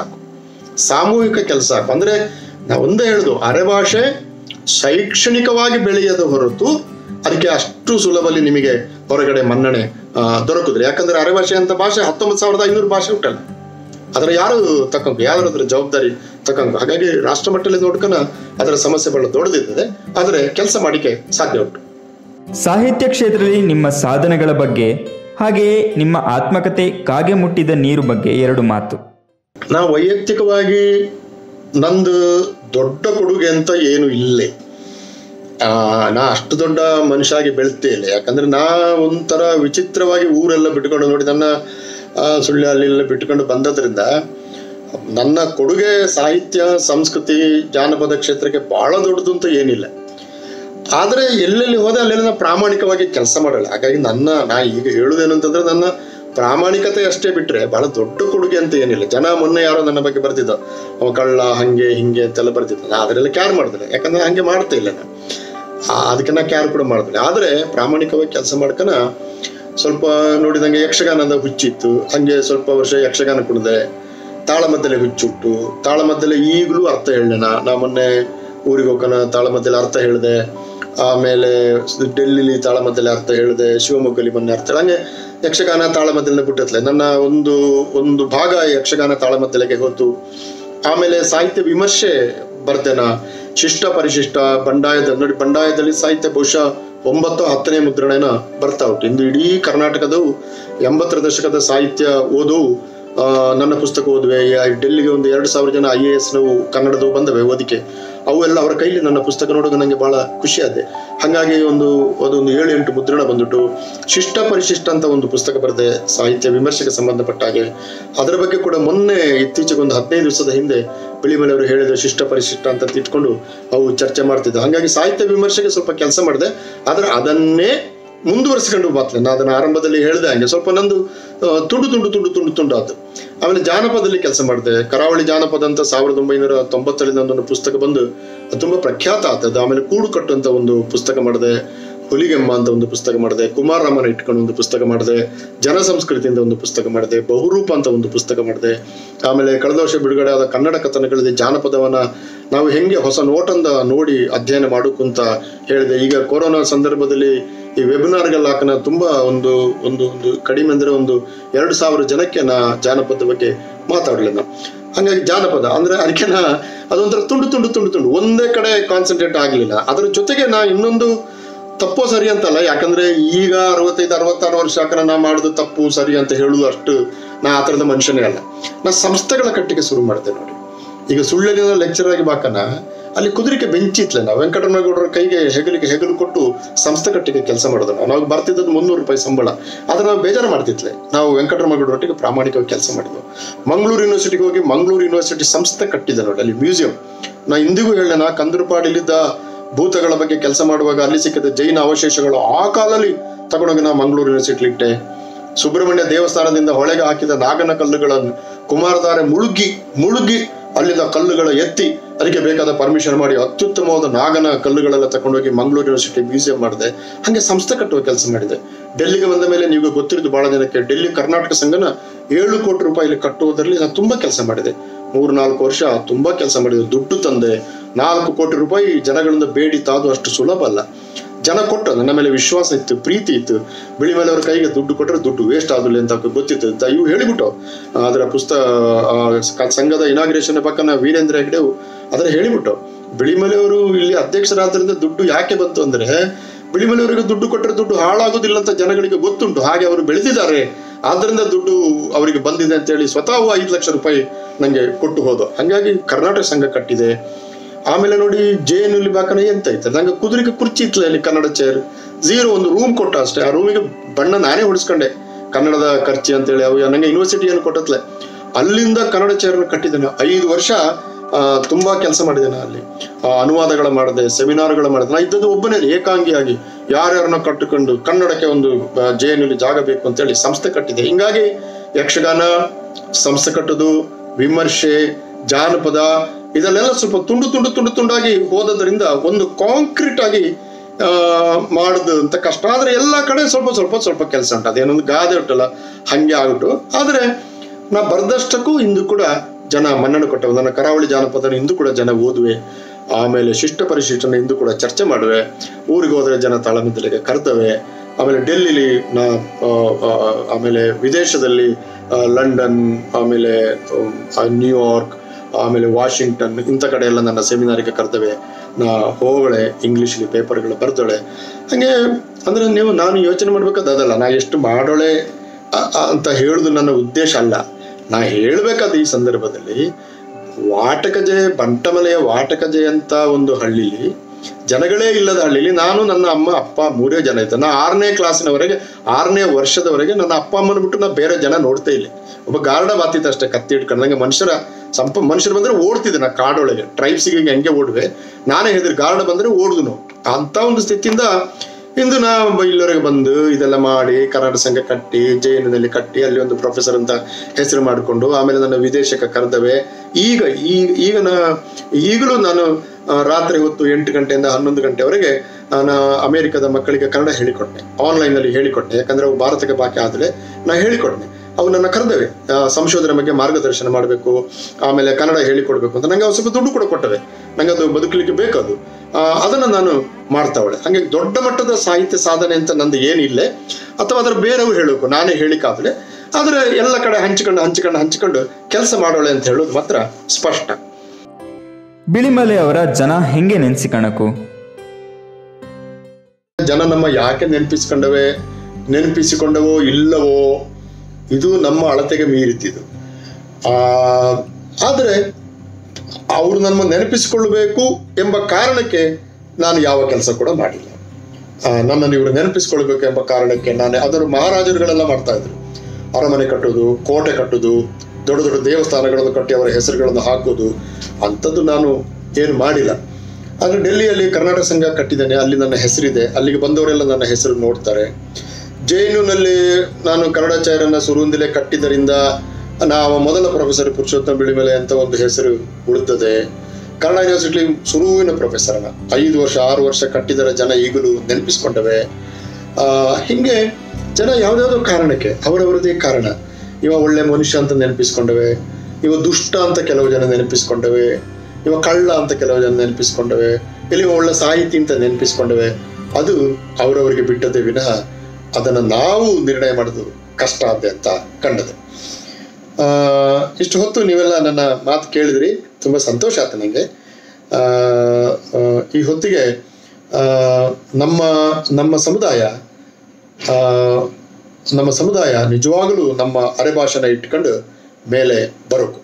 ಅಂದ್ರೆ ನಾವು ಒಂದೇ ಹೇಳುದು, ಅರೆಭಾಷೆ ಶೈಕ್ಷಣಿಕವಾಗಿ ಬೆಳೆಯದ ಹೊರತು ಅದಕ್ಕೆ ಅಷ್ಟು ಸುಲಭದಲ್ಲಿ ನಿಮಗೆ ಹೊರಗಡೆ ಮನ್ನಣೆ ದೊರಕುದ್ರೆ. ಯಾಕಂದ್ರೆ ಅರೆಭಾಷೆ ಅಂತ ಭಾಷೆ 19,500 ಭಾಷೆ ಉಂಟಲ್ಲ, ಅದರ ಯಾರು ತಕೊಂಕು, ಯಾರು ಅದರ ಜವಾಬ್ದಾರಿ ತಕೊಂಕು. ಹಾಗಾಗಿ ರಾಷ್ಟ್ರ ಮಟ್ಟದಲ್ಲಿ ನೋಡ್ಕೊಂಡು ಅದರ ಸಮಸ್ಯೆ ಬಹಳ ದೊಡ್ಡದಿರ್ತದೆ, ಆದರೆ ಕೆಲಸ ಮಾಡಿಕೆ ಸಾಧ್ಯ ಉಂಟು. ಸಾಹಿತ್ಯ ಕ್ಷೇತ್ರದಲ್ಲಿ ನಿಮ್ಮ ಸಾಧನೆಗಳ ಬಗ್ಗೆ, ಹಾಗೆಯೇ ನಿಮ್ಮ ಆತ್ಮಕಥೆ ಕಾಗೆ ಮುಟ್ಟಿದ ನೀರು ಬಗ್ಗೆ 2 ಮಾತು. ನಾವು ವೈಯಕ್ತಿಕವಾಗಿ ನಂದು ದೊಡ್ಡ ಕೊಡುಗೆ ಅಂತ ಏನು ಇಲ್ಲೇ, ನಾ ಅಷ್ಟು ದೊಡ್ಡ ಮನುಷ್ಯ ಆಗಿ ಬೆಳ್ತೇ ಇಲ್ಲ. ಯಾಕಂದ್ರೆ ನಾ ಒಂಥರ ವಿಚಿತ್ರವಾಗಿ ಊರೆಲ್ಲ ಬಿಟ್ಕೊಂಡು ನೋಡಿ, ನನ್ನ ಸುಳ್ಯ ಅಲ್ಲೆಲ್ಲ ಬಿಟ್ಕೊಂಡು ಬಂದದ್ರಿಂದ ನನ್ನ ಕೊಡುಗೆ ಸಾಹಿತ್ಯ, ಸಂಸ್ಕೃತಿ, ಜಾನಪದ ಕ್ಷೇತ್ರಕ್ಕೆ ಬಹಳ ದೊಡ್ಡದು ಅಂತ ಏನಿಲ್ಲ. ಆದರೆ ಎಲ್ಲೆಲ್ಲಿ ಹೋದೆ ಅಲ್ಲೆಲ್ಲ ನಾ ಪ್ರಾಮಾಣಿಕವಾಗಿ ಕೆಲಸ ಮಾಡಲ್ಲ. ಹಾಗಾಗಿ ನಾ ಈಗ ಹೇಳುದೇನು ಅಂತಂದ್ರೆ, ನನ್ನ ಪ್ರಾಮಾಣಿಕತೆ ಅಷ್ಟೇ ಬಿಟ್ರೆ ಬಹಳ ದೊಡ್ಡ ಕೊಡುಗೆ ಅಂತ ಏನಿಲ್ಲ. ಜನ ಮೊನ್ನೆ ಯಾರೋ ನನ್ನ ಬಗ್ಗೆ ಬರ್ತಿದ್ದ, ಅವ ಕಳ್ಳ ಹಂಗೆ ಹಿಂಗೆ ಅಂತೆಲ್ಲ ಬರ್ತಿದ್ದ. ನಾ ಅದರೆಲ್ಲ ಕ್ಯಾರ್ ಮಾಡ್ದಿಲ್ಲ, ಯಾಕಂದ್ರೆ ಹಂಗೆ ಮಾಡ್ತಾ ಇಲ್ಲ ನಾನು, ಅದಕ್ಕೆ ನಾ ಕ್ಯಾರ್ ಕೂಡ ಮಾಡಿದ್ರೆ. ಆದರೆ ಪ್ರಾಮಾಣಿಕವಾಗಿ ಕೆಲಸ ಮಾಡ್ಕನ ಸ್ವಲ್ಪ ನೋಡಿದಂಗೆ ಯಕ್ಷಗಾನದ ಹುಚ್ಚಿತ್ತು, ಹಂಗೆ ಸ್ವಲ್ಪ ವರ್ಷ ಯಕ್ಷಗಾನ ಕುಡಿದೆ. ತಾಳಮದ್ದಲೆ ಹುಚ್ಚುಟ್ಟು, ತಾಳಮದ್ದಲೆ ಈಗಲೂ ಅರ್ಥ ಹೇಳಿದೆ. ನಾ ಮೊನ್ನೆ ಊರಿಗೆ ಹೋಗೋಣ ತಾಳಮದ್ದಲೆ ಅರ್ಥ ಹೇಳಿದೆ, ಆಮೇಲೆ ಡೆಲ್ಲಿಲಿ ತಾಳಮದ್ದಲೆ ಅರ್ಥ ಹೇಳಿದೆ, ಶಿವಮೊಗ್ಗಲಿ ಮೊನ್ನೆ ಅರ್ಥ ಹಂಗೆ ಯಕ್ಷಗಾನ ತಾಳಮದ್ದಲೆ ಬಿಟ್ಟತ್ಲೆ ನನ್ನ ಒಂದು ಭಾಗ ಯಕ್ಷಗಾನ ತಾಳಮದ್ದಲೆಗೆ ಹೋತು. ಆಮೇಲೆ ಸಾಹಿತ್ಯ ವಿಮರ್ಶೆ ಬರ್ದೇನ, ಶಿಷ್ಟ ಪರಿಶಿಷ್ಟ, ಬಂಡಾಯದಲ್ಲಿ ಸಾಹಿತ್ಯ ಬಹುಶಃ 9ನೇ 10ನೇ ಮುದ್ರಣೇನ ಬರ್ತಾ ಉಂಟು. ಇಂದು ಇಡೀ ಕರ್ನಾಟಕದ 80ರ ದಶಕದ ಸಾಹಿತ್ಯ ಓದವು ನನ್ನ ಪುಸ್ತಕ ಓದುವೆ. ಡೆಲ್ಲಿಗೆ ಒಂದು 2,000 ಜನ IAS ಕನ್ನಡದವು ಬಂದವೆ ಓದಿಕೆ. ಅವೆಲ್ಲ ಅವರ ಕೈಲಿ ನನ್ನ ಪುಸ್ತಕ ನೋಡುವಾಗ ನನಗೆ ಬಹಳ ಖುಷಿ ಆದೆ. ಹಾಗಾಗಿ ಅದೊಂದು 7-8 ಮುದ್ರಣ ಬಂದ್ಬಿಟ್ಟು ಶಿಷ್ಟ ಪರಿಶಿಷ್ಟ ಅಂತ ಒಂದು ಪುಸ್ತಕ ಬರೆದೆ ಸಾಹಿತ್ಯ ವಿಮರ್ಶೆಗೆ ಸಂಬಂಧಪಟ್ಟ ಹಾಗೆ. ಅದರ ಬಗ್ಗೆ ಕೂಡ ಮೊನ್ನೆ ಇತ್ತೀಚೆಗೆ ಒಂದು 15 ದಿವಸದ ಹಿಂದೆ ಬಿಳಿಮಲೆ ಅವರು ಹೇಳಿದ ಶಿಷ್ಟ ಪರಿಶಿಷ್ಟ ಅಂತ ತಿಟ್ಕೊಂಡು ಅವು ಚರ್ಚೆ ಮಾಡ್ತಿದ್ದೆ. ಹಾಗಾಗಿ ಸಾಹಿತ್ಯ ವಿಮರ್ಶೆಗೆ ಸ್ವಲ್ಪ ಕೆಲಸ ಮಾಡಿದೆ, ಆದರೆ ಅದನ್ನೇ ಮುಂದುವರಿಸಿಕೊಂಡು ಮಾತ್ರ. ನಾನು ಅದನ್ನ ಆರಂಭದಲ್ಲಿ ಹೇಳಿದೆ ಹಂಗೆ ಸ್ವಲ್ಪ ನಂದು ತುಂಡು ಆಯ್ತು. ಆಮೇಲೆ ಜಾನಪದದಲ್ಲಿ ಕೆಲಸ ಮಾಡಿದೆ. ಕರಾವಳಿ ಜಾನಪದ ಅಂತ 1990ರಲ್ಲಿ ಒಂದು ಪುಸ್ತಕ ಬಂದು ತುಂಬಾ ಪ್ರಖ್ಯಾತ ಆಗ್ತದೆ. ಆಮೇಲೆ ಕೂಡು ಕಟ್ಟು ಅಂತ ಒಂದು ಪುಸ್ತಕ ಮಾಡಿದೆ, ಹುಲಿಗೆಮ್ಮ ಅಂತ ಒಂದು ಪುಸ್ತಕ ಮಾಡಿದೆ, ಕುಮಾರರಾಮನ ಇಟ್ಕೊಂಡು ಒಂದು ಪುಸ್ತಕ ಮಾಡಿದೆ, ಜನ ಸಂಸ್ಕೃತಿಯಿಂದ ಒಂದು ಪುಸ್ತಕ ಮಾಡಿದೆ, ಬಹುರೂಪ ಅಂತ ಒಂದು ಪುಸ್ತಕ ಮಾಡಿದೆ. ಆಮೇಲೆ ಕಳೆದ ವರ್ಷ ಬಿಡುಗಡೆ ಆದ ಕನ್ನಡ ಕಥನಗಳಲ್ಲಿ ಜಾನಪದವನ್ನ ನಾವು ಹೆಂಗೆ ಹೊಸ ನೋಟಂದ ನೋಡಿ ಅಧ್ಯಯನ ಮಾಡೋಕ್ಕಂತ ಹೇಳಿದೆ. ಈಗ ಕೊರೋನಾ ಸಂದರ್ಭದಲ್ಲಿ ಈ ವೆಬಿನಾರ್ಗೆಲ್ಲ ಹಾಕನ ತುಂಬಾ ಒಂದು ಕಡಿಮೆ ಅಂದ್ರೆ 2,000 ಜನಕ್ಕೆ ನಾ ಜಾನಪದ ಬಗ್ಗೆ ಮಾತಾಡ್ಲಿಲ್ಲ. ಹಂಗಾಗಿ ಜಾನಪದ ಅಂದ್ರೆ ಅದಕ್ಕೆ ಅದೊಂಥರ ತುಂಡು ಒಂದೇ ಕಡೆ ಕಾನ್ಸಂಟ್ರೇಟ್ ಆಗ್ಲಿಲ್ಲ. ಅದ್ರ ಜೊತೆಗೆ ನಾ ಇನ್ನೊಂದು ತಪ್ಪು ಸರಿ ಅಂತಲ್ಲ, ಯಾಕಂದ್ರೆ ಈಗ 65-66 ವರ್ಷ ನಾ ಮಾಡುದು ತಪ್ಪು ಸರಿ ಅಂತ ಹೇಳುದು ಅಷ್ಟು ನಾ ಆ ಥರದ ಮನುಷ್ಯನೇ ಅಲ್ಲ. ನಾ ಸಂಸ್ಥೆಗಳ ಕಟ್ಟಿಗೆ ಶುರು ಮಾಡಿದೆ ನೋಡಿ. ಈಗ ಸುಳ್ಳಿನ ಲೆಕ್ಚರ್ ಆಗಿ ಬಾಕನ ಅಲ್ಲಿ ಕುದುರೆಗೆ ಬೆಂಚಿ ಇತ್ಲೆ, ನಾವು ವೆಂಕಟರಮಣಗೌಡರ ಕೈಗೆ ಹೆಗಲು ಕೊಟ್ಟು ಸಂಸ್ಥೆ ಕಟ್ಟಿಗೆ ಕೆಲಸ ಮಾಡೋದು. ನಾವು ಬರ್ತಿದ್ದದ್ದು 300 ರೂಪಾಯಿ ಸಂಬಳ. ಆದ್ರೆ ನಾವು ಬೇಜಾರು ಮಾಡ್ತಿತ್ಲೆ. ನಾವು ವೆಂಕಟರಮಣಗೌಡರೊಟ್ಟಿಗೆ ಪ್ರಾಮಾಣಿಕವಾಗಿ ಕೆಲಸ ಮಾಡಿದ್ವು. ಮಂಗಳೂರು ಯೂನಿವರ್ಸಿಟಿಗೆ ಹೋಗಿ ಮಂಗಳೂರು ಯೂನಿವರ್ಸಿಟಿ ಸಂಸ್ಥೆ ಕಟ್ಟಿದೆ ನೋಡಿ, ಅಲ್ಲಿ ಮ್ಯೂಸಿಯಂ. ನಾ ಇಂದಿಗೂ ಹೇಳೋಣ, ಕಂದರಪಾಡಿಲಿದ್ದ ಭೂತಗಳ ಬಗ್ಗೆ ಕೆಲಸ ಮಾಡುವಾಗ ಅಲ್ಲಿ ಸಿಕ್ಕಿದ ಜೈನ ಅವಶೇಷಗಳು ಆ ಕಾಲದಲ್ಲಿ ತಗೊಂಡೋಗಿ ನಾವು ಮಂಗಳೂರು ಯೂನಿವರ್ಸಿಟಿ ಇಟ್ಟೆ. ಸುಬ್ರಹ್ಮಣ್ಯ ದೇವಸ್ಥಾನದಿಂದ ಹೊಳೆಗೆ ಹಾಕಿದ ನಾಗನ ಕಲ್ಲುಗಳನ್ನು ಕುಮಾರಧಾರೆ ಮುಳುಗಿ ಅಲ್ಲಿಂದ ಕಲ್ಲುಗಳ ಎತ್ತಿ ಅದಕ್ಕೆ ಬೇಕಾದ ಪರ್ಮಿಷನ್ ಮಾಡಿ ಅತ್ಯುತ್ತಮವಾದ ನಾಗನ ಕಲ್ಲುಗಳೆಲ್ಲ ತಗೊಂಡೋಗಿ ಮಂಗಳೂರು ಯೂನಿವರ್ಸಿಟಿ ಮ್ಯೂಸಿಯಂ ಮಾಡಿದೆ. ಹಾಗೆ ಸಂಸ್ಥೆ ಕಟ್ಟುವ ಕೆಲಸ ಮಾಡಿದೆ. ಡೆಲ್ಲಿಗೆ ಬಂದ ಮೇಲೆ ನೀವು ಗೊತ್ತಿರೋದು ಬಹಳ ಜನಕ್ಕೆ, ಡೆಲ್ಲಿ ಕರ್ನಾಟಕ ಸಂಘನ 7 ಕೋಟಿ ರೂಪಾಯಿ ಕಟ್ಟುವುದರಲ್ಲಿ ನಾನು ತುಂಬಾ ಕೆಲಸ ಮಾಡಿದೆ. 3-4 ವರ್ಷ ತುಂಬಾ ಕೆಲಸ ಮಾಡಿದೆ. ದುಡ್ಡು ತಂದೆ. 4 ಕೋಟಿ ರೂಪಾಯಿ ಜನಗಳಿಂದ ಬೇಡಿ ತಾದು ಅಷ್ಟು ಸುಲಭ ಅಲ್ಲ. ಜನ ಕೊಟ್ಟು ನನ್ನ ಮೇಲೆ ವಿಶ್ವಾಸ ಇತ್ತು, ಪ್ರೀತಿ ಇತ್ತು. ಬಿಳಿ ಮೇಲೆ ಅವ್ರ ಕೈಗೆ ದುಡ್ಡು ಕೊಟ್ಟರೆ ದುಡ್ಡು ವೇಸ್ಟ್ ಆದಿಲ್ಲ ಅಂತ ಗೊತ್ತಿತ್ತು. ಇವು ಹೇಳಿಬಿಟ್ಟು ಅದರ ಪುಸ್ತಕ ಸಂಘದ ಇನಾಗ್ರೇಷನ್ ಪಕ್ಕನ ವೀರೇಂದ್ರ ಹೆಗ್ಡೆ ಅದರ ಹೇಳಿಬಿಟ್ಟು, ಬಿಳಿಮಲೆಯವರು ಇಲ್ಲಿ ಅಧ್ಯಕ್ಷರಾದ್ರಿಂದ ದುಡ್ಡು ಯಾಕೆ ಬಂತು ಅಂದ್ರೆ, ಬಿಳಿಮಲೆಯವರಿಗೆ ದುಡ್ಡು ಕೊಟ್ಟರೆ ದುಡ್ಡು ಹಾಳಾಗೋದಿಲ್ಲ ಅಂತ ಜನಗಳಿಗೆ ಗೊತ್ತುಂಟು. ಹಾಗೆ ಅವರು ಬೆಳೆದಿದ್ದಾರೆ, ಆದ್ರಿಂದ ದುಡ್ಡು ಅವರಿಗೆ ಬಂದಿದೆ ಅಂತೇಳಿ ಸ್ವತಃ 5 ಲಕ್ಷ ರೂಪಾಯಿ ನಂಗೆ ಕೊಟ್ಟು ಹೋದ. ಹಾಗಾಗಿ ಕರ್ನಾಟಕ ಸಂಘ ಕಟ್ಟಿದೆ. ಆಮೇಲೆ ನೋಡಿ JNU ಬಾಕನ ಎಂತ ಐತೆ, ನಂಗೆ ಕುದುರೆಗೆ ಕುರ್ಚಿ ಇತ್ತಲ್ಲ ಇಲ್ಲಿ ಕನ್ನಡ ಚೇರ್ 0 ಒಂದು ರೂಮ್ ಕೊಟ್ಟ ಅಷ್ಟೇ. ಆ ರೂಮಿಗೆ ಬಣ್ಣ ನಾನೇ ಹೊಡಿಸ್ಕೊಂಡೆ, ಕನ್ನಡದ ಖರ್ಚಿ ಅಂತೇಳಿ. ಅವು ನಂಗೆ ಯೂನಿವರ್ಸಿಟಿಯನ್ನು ಕೊಟ್ಟತ್ಲೆ. ಅಲ್ಲಿಂದ ಕನ್ನಡ ಚೇರ್ನ ಕಟ್ಟಿದ್ದೇನೆ. 5 ವರ್ಷ ತುಂಬಾ ಕೆಲಸ ಮಾಡಿದ್ದೇನೆ. ಅಲ್ಲಿ ಅನುವಾದಗಳ ಮಾಡಿದೆ, ಸೆಮಿನಾರ್ಗಳ ಮಾಡಿದೆ. ನಾ ಇದ್ದದ್ದು ಒಬ್ಬನೇ ಏಕಾಂಗಿಯಾಗಿ ಯಾರ್ಯಾರನ್ನ ಕಟ್ಟಿಕೊಂಡು ಕನ್ನಡಕ್ಕೆ ಒಂದು JNU ಜಾಗ ಬೇಕು ಅಂತೇಳಿ ಸಂಸ್ಥೆ ಕಟ್ಟಿದೆ. ಹಿಂಗಾಗಿ ಯಕ್ಷಗಾನ ಸಂಸ್ಥೆ ಕಟ್ಟೋದು, ವಿಮರ್ಶೆ, ಜಾನಪದ ಇದನ್ನೆಲ್ಲ ಸ್ವಲ್ಪ ತುಂಡಾಗಿ ಹೋದದ್ರಿಂದ ಒಂದು ಕಾಂಕ್ರೀಟ್ ಆಗಿ ಮಾಡುದು ಅಂತ ಕಷ್ಟ. ಆದ್ರೆ ಎಲ್ಲ ಕಡೆ ಸ್ವಲ್ಪ ಕೆಲಸ ಉಂಟು. ಅದೇನೊಂದು ಗಾದೆ ಉಂಟಲ್ಲ ಹಂಗೆ ಆಗ್ಬಿಟ್ಟು. ಆದ್ರೆ ನಾ ಬರ್ದಷ್ಟಕ್ಕೂ ಇಂದು ಕೂಡ ಜನ ಮನ್ನಣೆ ಕೊಟ್ಟವು. ನನ್ನ ಕರಾವಳಿ ಜಾನಪದ ಇಂದು ಕೂಡ ಜನ ಓದುವೆ. ಆಮೇಲೆ ಶಿಷ್ಟ ಪರಿಶಿಷ್ಟನ ಇಂದು ಕೂಡ ಚರ್ಚೆ ಮಾಡುವೆ. ಊರಿಗೆ ಹೋದ್ರೆ ಜನ ತಾಳಮದ್ದಲೆಗೆ ಕರ್ತವೆ. ಆಮೇಲೆ ಡೆಲ್ಲಿಲಿ ಆಮೇಲೆ ವಿದೇಶದಲ್ಲಿ ಲಂಡನ್, ಆಮೇಲೆ ನ್ಯೂಯಾರ್ಕ್, ಆಮೇಲೆ ವಾಷಿಂಗ್ಟನ್ ಇಂಥ ಕಡೆ ಎಲ್ಲ ನನ್ನ ಸೆಮಿನಾರಿಗೆ ಕರ್ತವೆ. ನಾ ಹೋಗಳೆ, ಇಂಗ್ಲೀಷಲ್ಲಿ ಪೇಪರ್ಗಳು ಬರ್ದೋಳೆ. ಹಾಗೆ ಅಂದ್ರೆ ನಾನು ಯೋಚನೆ ಮಾಡ್ಬೇಕಾದ ಅದಲ್ಲ, ನಾ ಎಷ್ಟು ಮಾಡೋಳೆ ಅಂತ ಹೇಳುದು ನನ್ನ ಉದ್ದೇಶ ಅಲ್ಲ. ನಾ ಹೇಳ್ಬೇಕಾದ ಈ ಸಂದರ್ಭದಲ್ಲಿ ವಾಟಕಜೆ, ಬಂಟಮಲೆಯ ವಾಟಕಜೆ ಅಂತ ಒಂದು ಹಳ್ಳಿಲಿ ಜನಗಳೇ ಇಲ್ಲದ ಹಳ್ಳಿಲಿ ನಾನು, ನನ್ನ ಅಮ್ಮ ಅಪ್ಪ 3 ಜನ ಇದ್ದ. ನಾ 6ನೇ ಕ್ಲಾಸಿನವರೆಗೆ 6ನೇ ವರ್ಷದವರೆಗೆ ನನ್ನ ಅಪ್ಪ ಅಮ್ಮನ ಬಿಟ್ಟು ನಾ ಬೇರೆ ಜನ ನೋಡ್ತಾ ಇಲ್ಲ. ಒಬ್ಬ ಗಾರ್ಡ ಬಾತಿತ್ತು ಅಷ್ಟೇ, ಕತ್ತಿ ಇಟ್ಕೊಂಡು. ನಂಗೆ ಮನುಷ್ಯರು ಬಂದ್ರೆ ಓಡ್ತಿದ್ದೆ. ನಾ ಕಾಡೊಳಗೆ ಟ್ರೈಬ್ಸಿಗೆ ಹೆಂಗೆ ಓಡುವೆ, ನಾನೇ ಹೆದರಿ ಗಾರ್ಡ ಬಂದ್ರೆ ಓಡುದು. ಅಂತ ಒಂದು ಸ್ಥಿತಿಯಿಂದ ಇಂದು ನಾ ಇಲ್ಲಿವರೆಗೆ ಬಂದು ಇದೆಲ್ಲ ಮಾಡಿ ಕರ್ನಾಟಕ ಸಂಘ ಕಟ್ಟಿ, JNUನಲ್ಲಿ ಕಟ್ಟಿ, ಅಲ್ಲಿ ಒಂದು ಪ್ರೊಫೆಸರ್ ಅಂತ ಹೆಸರು ಮಾಡಿಕೊಂಡು, ಆಮೇಲೆ ನನ್ನ ವಿದೇಶಕ್ಕೆ ಕರೆದವೆ. ಈಗಲೂ ನಾನು ರಾತ್ರಿ ಹೊತ್ತು 8 ಗಂಟೆಯಿಂದ 11 ಗಂಟೆವರೆಗೆ ನಾನು ಅಮೆರಿಕದ ಮಕ್ಕಳಿಗೆ ಕನ್ನಡ ಹೇಳಿಕೊಟ್ಟೆ, ಆನ್ಲೈನಲ್ಲಿ ಹೇಳಿಕೊಟ್ಟೆ. ಯಾಕಂದ್ರೆ ಅವು ಭಾರತಕ್ಕೆ ಬಾಕಿ ಆದ್ರೆ ನಾ ಹೇಳಿಕೊಟ್ಟೆ. ಅವು ನನ್ನ ಕರೆದವೆ ಸಂಶೋಧನೆ ಬಗ್ಗೆ ಮಾರ್ಗದರ್ಶನ ಮಾಡಬೇಕು, ಆಮೇಲೆ ಕನ್ನಡ ಹೇಳಿಕೊಡ್ಬೇಕು ಅಂತ. ನಂಗೆ ಸ್ವಲ್ಪ ದುಡ್ಡು ಕೂಡ ಕೊಟ್ಟವೆ. ನಂಗೆ ಅದು ಬದುಕಲಿಕ್ಕೆ ಬೇಕದು. ಅದನ್ನು ನಾನು ಮಾಡ್ತಾವಳೆ. ಹಾಗೆ ದೊಡ್ಡ ಮಟ್ಟದ ಸಾಹಿತ್ಯ ಸಾಧನೆ ಅಂತ ನಂದು ಏನಿಲ್ಲ, ಅಥವಾ ಅದರ ಬೇರೆಯವರು ಹೇಳಬೇಕು, ನಾನೇ ಹೇಳಿಕಾದ್ರೆ. ಆದರೆ ಎಲ್ಲ ಕಡೆ ಹಂಚಿಕೊಂಡು ಕೆಲಸ ಮಾಡೋಳೆ ಅಂತ ಹೇಳೋದು ಮಾತ್ರ ಸ್ಪಷ್ಟ. ಬಿಳಿಮಲೆ ಅವರ ಜನ ಹೆಂಗೆ ನೆನೆಸಿಕಣಕು? ಜನ ನಮ್ಮ ಯಾಕೆ ನೆನಪಿಸಿಕೊಂಡವೋ ಇಲ್ಲವೋ ಇದು ನಮ್ಮ ಅಳತೆಗೆ ಮೀರಿತಿದ್ದು. ಆದರೆ ಅವರು ನಮ್ಮ ನೆನಪಿಸಿಕೊಳ್ಳಬೇಕು ಎಂಬ ಕಾರಣಕ್ಕೆ ನಾನು ಯಾವ ಕೆಲಸ ಕೂಡ ಮಾಡಿಲ್ಲ. ನನ್ನನ್ನು ಇವರು ನೆನಪಿಸಿಕೊಳ್ಬೇಕು ಎಂಬ ಕಾರಣಕ್ಕೆ ಅದರ ಮಹಾರಾಜರುಗಳೆಲ್ಲ ಮಾಡ್ತಾ ಇದ್ರು. ಅರಮನೆ ಕಟ್ಟೋದು, ಕೋಟೆ ಕಟ್ಟೋದು, ದೊಡ್ಡ ದೊಡ್ಡ ದೇವಸ್ಥಾನಗಳನ್ನು ಕಟ್ಟಿ ಅವರ ಹೆಸರುಗಳನ್ನು ಹಾಕೋದು, ಅಂಥದ್ದು ನಾನು ಏನು ಮಾಡಿಲ್ಲ. ಆದರೆ ಡೆಲ್ಲಿಯಲ್ಲಿ ಕರ್ನಾಟಕ ಸಂಘ ಕಟ್ಟಿದ್ದೇನೆ, ಅಲ್ಲಿ ನನ್ನ ಹೆಸರಿದೆ. ಅಲ್ಲಿಗೆ ಬಂದವರೆಲ್ಲ ನನ್ನ ಹೆಸರು ನೋಡ್ತಾರೆ. JNUನಲ್ಲಿ ನಾನು ಕನ್ನಡ ಚೈರನ್ನು ಶುರುವಿಂದಲೇ ಕಟ್ಟಿದ್ದರಿಂದ ನಾವು ಮೊದಲ ಪ್ರೊಫೆಸರ್ ಪುರುಷೋತ್ತಮ ಬಿಳಿಮಲೆ ಅಂತ ಒಂದು ಹೆಸರು ಉಳಿದದೆ. ಕನ್ನಡ ಯೂನಿವರ್ಸಿಟಿ ಶುರುವಿನ ಪ್ರೊಫೆಸರ್ನ 5 ವರ್ಷ 6 ವರ್ಷ ಕಟ್ಟಿದರ ಜನ ಈಗಲೂ ನೆನಪಿಸ್ಕೊಂಡವೆ. ಹಿಂಗೆ ಜನ ಯಾವುದ್ಯಾವುದೋ ಕಾರಣಕ್ಕೆ ಅವರವರದೇ ಕಾರಣ. ಇವ ಒಳ್ಳೆ ಮನುಷ್ಯ ಅಂತ ನೆನಪಿಸ್ಕೊಂಡವೆ, ಇವ ದುಷ್ಟ ಅಂತ ಕೆಲವು ಜನ ನೆನಪಿಸ್ಕೊಂಡವೆ, ಇವ ಕಳ್ಳ ಅಂತ ಕೆಲವು ಜನ ನೆನಪಿಸ್ಕೊಂಡವೆ, ಇಲ್ಲಿ ಒಳ್ಳೆ ಸಾಹಿತಿ ಅಂತ ನೆನಪಿಸ್ಕೊಂಡವೆ. ಅದು ಅವರವರಿಗೆ ಬಿಟ್ಟದೆ ವಿನಃ ಅದನ್ನು ನಾವು ನಿರ್ಣಯ ಮಾಡೋದು ಕಷ್ಟ ಆದೆ ಅಂತ ಕಂಡದೆ. ಇಷ್ಟು ಹೊತ್ತು ನೀವೆಲ್ಲ ನನ್ನ ಮಾತು ಕೇಳಿದ್ರಿ, ತುಂಬ ಸಂತೋಷ ಆಯ್ತು ನನಗೆ. ಈ ಹೊತ್ತಿಗೆ ನಮ್ಮ ಸಮುದಾಯ ನಿಜವಾಗಲೂ ನಮ್ಮ ಅರೆಭಾಷೆನ ಇಟ್ಕೊಂಡು ಮೇಲೆ ಬರೋಕು.